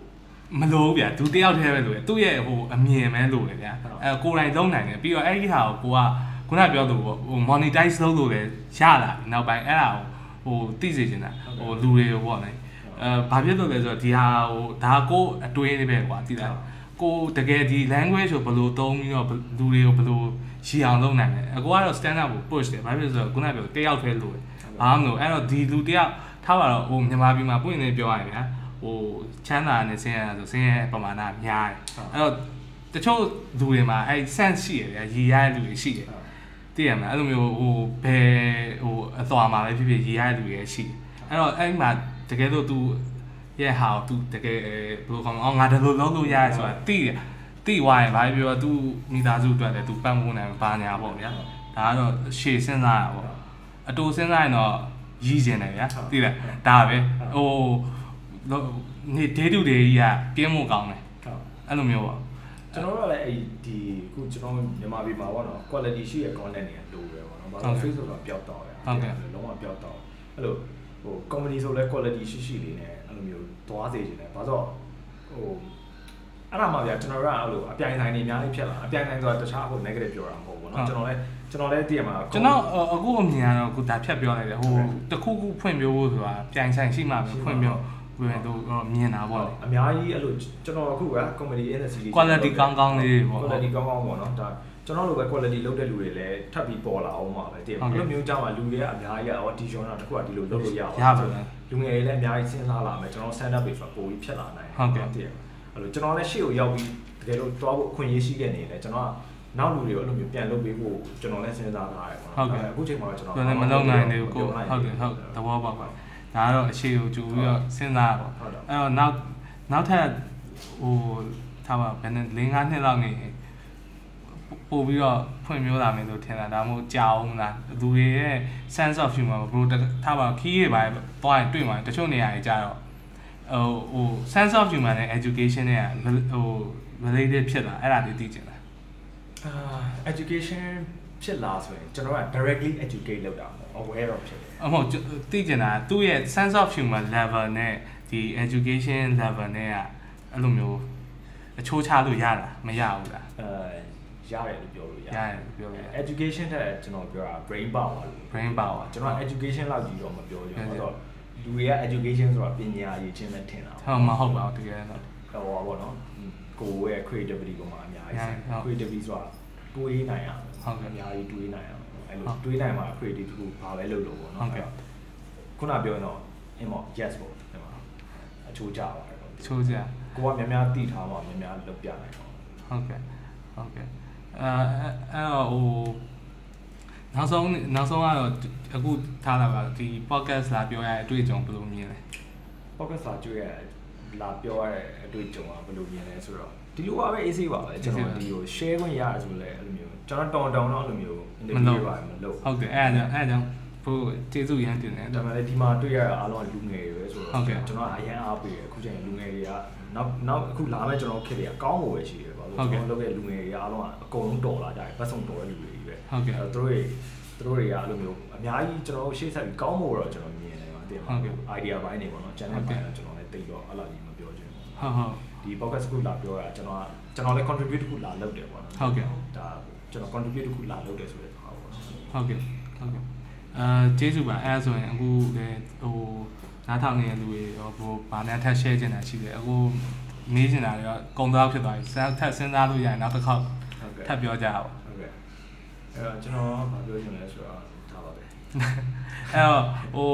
[SPEAKER 1] မလို့ဗျာသူတယောက်တည်းပဲလို့သူ့ရဲ့ဟိုအမြင်ပဲလို့လေဗျာအဲကိုယ်တိုင်လုံးနိုင်တယ်ပြီးတော့အဲ့ဒီဟာကိုကိုကခုနပြောလို့ဟို monetize လုပ်လို့လည်းရလာနောက်ပိုင်းအဲ့ဒါကိုဟိုသိစေချင်တာဟိုလူတွေကိုပေါ့လေအဲဘာဖြစ်လို့လဲဆိုတော့ဒီဟာဟိုဒါကိုအတွေးလေးပဲကွာသိလားကိုတကယ်ဒီ language ကိုဘယ်လိုသုံးပြီးတော့လူတွေကိုဘယ်လိုရှည်အောင်လုပ်နိုင်လဲအကိုကတော့ stand up ကို push တယ်ဘာဖြစ်လို့ဆိုတော့ခုနပြောတယောက်တည်းလို့ဘာမှမလို့အဲ့တော့ဒီလူတယောက်ထားပါတော့ဟိုမြန်မာပြည်မှာပွင့်နေပြောရရင်ဗျာဟိုချမ်းသာနဲ့ဆင်းရဲဆိုဆင်းရဲပမာဏများတယ်အဲ့တော့တချို့လူတွေမှာအဲ့ sense ရှိရတယ်ရည်ရတဲ့လူတွေရှိတယ်သိရမလားအဲ့လိုမျိုးဟိုဘယ်ဟိုအသွားမှာပဲဖြစ်ဖြစ်ရည်ရတဲ့လူတွေရှိတယ်အဲ့တော့အဲ့မှာတကယ်လို့ तू ရဲ့ဟာ तू တကယ်ဘယ်လိုခေါ်မလဲအော်ငါဒါလိုလုပ်လို့ရရဲဆိုတာသိတယ်သိသွားရင်ဘာပြော तू မိသားစုအတွက်လည်း तू ပတ်မိုးနိုင်ပါညာပေါ့ဗျာဒါကတော့ရှေ့စဉ်းစားရပါပေါ့အတူစဉ်းစားရင်တော့ရည်ကျင်တယ်ဗျာသိလားဒါပဲဟိုနေ day to day ကြီးကပြင်းမှုကောင်းတယ်အဲ့လိုမျိုးပေါ့
[SPEAKER 2] ကျွန်တော်တို့လည်းအဲ့ဒီခုကျွန်တော်မြန်မာပြည်မှာပေါ့နော် quality ရှိတဲ့ content တွေလိုပဲပေါ့နော်ဘာလို့ Facebook ကပျောက်တော့ရဟုတ်ကဲ့လုံးဝပျောက်တော့အဲ့လိုဟို company ဆိုလဲ quality ရှိရှိလေးနဲ့အဲ့လိုမျိုးသွားစေချင်တယ်ဘာလို့ဟိုအဲ့ဒါမှဗျာကျွန်တော်တို့ကအဲ့လိုအပြိုင်ဆိုင်နေအများကြီးဖြစ်လာအပြိုင်ဆိုင်ဆိုတာတခြားဟို negative ပြောတာမဟုတ်ဘူးเนาะကျွန်တော်လည်းကျွန်တော်လည်းသိရမှာ
[SPEAKER 1] ကျွန်တော်အခုအမြင်ကတော့ကိုဒါဖြတ်ပြောလိုက်တယ်ဟိုတခုခုဖွင့်ပြဖို့ဆိုတာပြိုင်ဆိုင်ရှိမှပဲဖွင့်ပြဝင်တော့မြင်တာပေါ့လေ
[SPEAKER 2] အများကြီးအဲ့လိုကျွန်တော်အခုက comedy industry
[SPEAKER 1] quality ကောင်းကောင်းလေးပေါ့
[SPEAKER 2] quality ကောင်းကောင်းပေါ့เนาะဒါကျွန်တော်တို့ပဲ quality လုပ်တဲ့လူတွေလည်းထပ်ပြီးပေါ်လာအောင်ပါပဲတည်အဲ့လိုမျိုးကြောင့်လူတွေကအများကြီးက audition တော့တခုကဒီလိုလုပ်လို့ရအောင်
[SPEAKER 1] ရပါဘူး
[SPEAKER 2] လူငယ်တွေလည်းအများကြီးစဉ်းစားလာမယ်ကျွန်တော် stand up တွေဆိုတာပိုပြီးဖြစ်လာနိုင်
[SPEAKER 1] တယ်
[SPEAKER 2] တည်အဲ့လိုကျွန်တော်လည်းရှေ့ကိုရောက်ပြီးတကယ်လို့တွားဖို့အခွင့်အရေးရှိခဲ့နေတယ်ကျွန်တော်ကနောက်လူတွေကိုအဲ့လိုမျိုးပြန်လုပ်ပေးဖို့ကျွန်တော်လည်းစဉ်းစားထားတယ်ပေါ့နော်အခုချိန်မှာတော့ကျွန်တော်
[SPEAKER 1] မလုပ်နိုင်သေးဘူးကိုဟုတ်တယ်ဟုတ်သဘောပေါက်ပါဒါကတော့အခြေကိုကြိုပြီးတော့စဉ်းစားပါအဲ့တော့နောက်နောက်ထပ်ဟိုထားပါဘယ်နဲ့၄၅နှစ်လောက်နေပို့ပြီးတော့ဖွင့်မျိုးလာမယ်လို့ထင်တာဒါမှမဟုတ်ကြောက်လားလူတွေရဲ့ sense of humor ဘယ်လိုထားပါခီးရပါတော့ရင်တွေ့မှာတချို့နေရာတွေကြတော့ဟိုဟို sense of humor နဲ့ education နဲ့ဟို related ဖြစ်လာအဲ့ဒါလေးသိချင်တာ
[SPEAKER 2] အာ education ဖြစ်လာဆိုရင်ကျွန်တော်က directly educate လုပ်တာပေါ့ aware of ဖြစ်တယ်
[SPEAKER 1] အမဟုတ်သိချင်တာသူ့ရဲ့ sense of humor level နဲ့ဒီ education level နဲ့ကအဲ့လိုမျိုးအချိုးချလို့ရတာမရဘူးလား
[SPEAKER 2] အဲရတယ်လို့ပြောလို့
[SPEAKER 1] ရတယ်ပြောလို့
[SPEAKER 2] education တဲ့ကျွန်တော်ပြောတာ brain power လို့
[SPEAKER 1] brain power
[SPEAKER 2] ကျွန်တော် education လောက်ကြီးတော့မပြောရဘူးဆိုတော့လူတွေက education ဆိုတာပညာရေးချင်းပဲထင်တာ
[SPEAKER 1] ဟုတ်မဟုတ်ပါဘူးတကယ်တော့
[SPEAKER 2] ဟောပါတော့ကိုယ့်ရဲ့ creativity ပေါ်မှာအများကြီး creativity ဆိုတာတွေးနိုင်အောင်
[SPEAKER 1] ဟုတ်ကဲ့
[SPEAKER 2] အများကြီးတွေးနိုင်အောင်အဲ့လိုတွေးနိုင်မှာ creative တခုဘာပဲလုပ်လို့ပေါ့နော်
[SPEAKER 1] ဟုတ်ကဲ့
[SPEAKER 2] ခုနပြောရင်တော့အင်းပေါ့ yes ပေါ့ဒီမှာအချိုးကြပါတယ်ပေါ့
[SPEAKER 1] အချိုးကြ
[SPEAKER 2] ကိုကများများတည်ထားမှာများများလုပ်ပြနိုင်တော့
[SPEAKER 1] ဟုတ်ကဲ့ဟုတ်ကဲ့အဲအဲ့တော့ဟိုနောက်ဆုံးနောက်ဆုံးကတော့အခုထားတာပါဒီ podcast လာပြောရတဲ့အတွေ့အကြုံဘယ်လိုမြင်လဲ
[SPEAKER 2] podcast လာကြွရလာပြောရတဲ့အတွေ့အကြုံကဘယ်လိုမြင်လဲဆိုတော့ဒီလိုပါပဲ easy ပါပဲကျွန်တော်ဒီကို share ခွင့်ရဆိုလဲအဲ့လိုမျိုးကျွန်တော်တောင်းတောင်းတော့အဲ့လိုမျိုး interview ပါမလုပ်
[SPEAKER 1] ဟုတ်တယ်အဲ့ဒါအဲ့ဒါကြောင့်ဘို့ကျေးဇူးရမ်းတင်တယ်
[SPEAKER 2] ဒါပေမဲ့ဒီမှာတွေ့ရတာအားလုံးလူငယ်တွေပဲဆိုတော့ကျွန်တော်အရင်အားပေးတယ်အခုချိန်လူငယ်တွေကနောက်နောက်အခုလာမဲ့ကျွန်တော်ခက်တွေကကောင်းဖို့ပဲရှိတယ်ပေါ့ကျွန်တော်လုပ်တဲ့လူငယ်တွေအားလုံးကအကုန်လုံးတော်လာကြတယ်ပတ်စုံတော်တဲ့လူတွေကြီးပဲ
[SPEAKER 1] ဟုတ်ကဲ့
[SPEAKER 2] အဲ့တော့သူတို့တွေသူတို့တွေကအဲ့လိုမျိုးအများကြီးကျွန်တော်ရှေ့ဆက်ပြီးကောင်းဖို့တော့ကျွန်တော်မြင်တယ်ပါတည်မှာ idea ဘိုင်းနေပေါ့နော် channel ဘိုင်းတော့ကျွန်တော်လည်းတိတ်တော့အဲ့လိုကြီးမပြောချင်ဘူး
[SPEAKER 1] ဟုတ်ဟုတ်
[SPEAKER 2] ဒီ podcast ခုလာပြောတာကျွန်တော်ကကျွန်တော်လည်း contribute တစ်ခုလာလုပ်တယ်ပေါ့နော်
[SPEAKER 1] ဟုတ်ကဲ့
[SPEAKER 2] ဒါကျွန်တော် contribute တစ်ခုလာလုပ်တယ်ဆိုတဲ့ဟာပေါ့နော်
[SPEAKER 1] ဟုတ်ကဲ့ဟုတ်ကဲ့အာကျေးဇူးပါအဲ့ဆိုရင်အခုလည်းဟိုနားထောင်နေတဲ့လူတွေရောဟိုဘာနဲ့ထပ် share ချင်တာရှိတယ်အခုမေးချင်တာတွေရောကုံသွားဖြစ်သွားပြီဆက်ထပ်စဉ်းစားလို့ရရင်နောက်တစ်ခေါက်ထပ်ပြောကြအောင်
[SPEAKER 2] ဟုတ်ကဲ့အဲ့တော့ကျွန်တော်ဘာပြောချင်လဲဆိုတော့ဒါပါပဲ
[SPEAKER 1] အဲ့တော့ဟို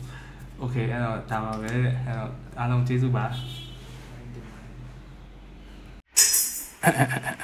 [SPEAKER 1] okay အဲ့တော့ဒါပါပဲအဲ့တော့အားလုံးကျေးဇူးပါ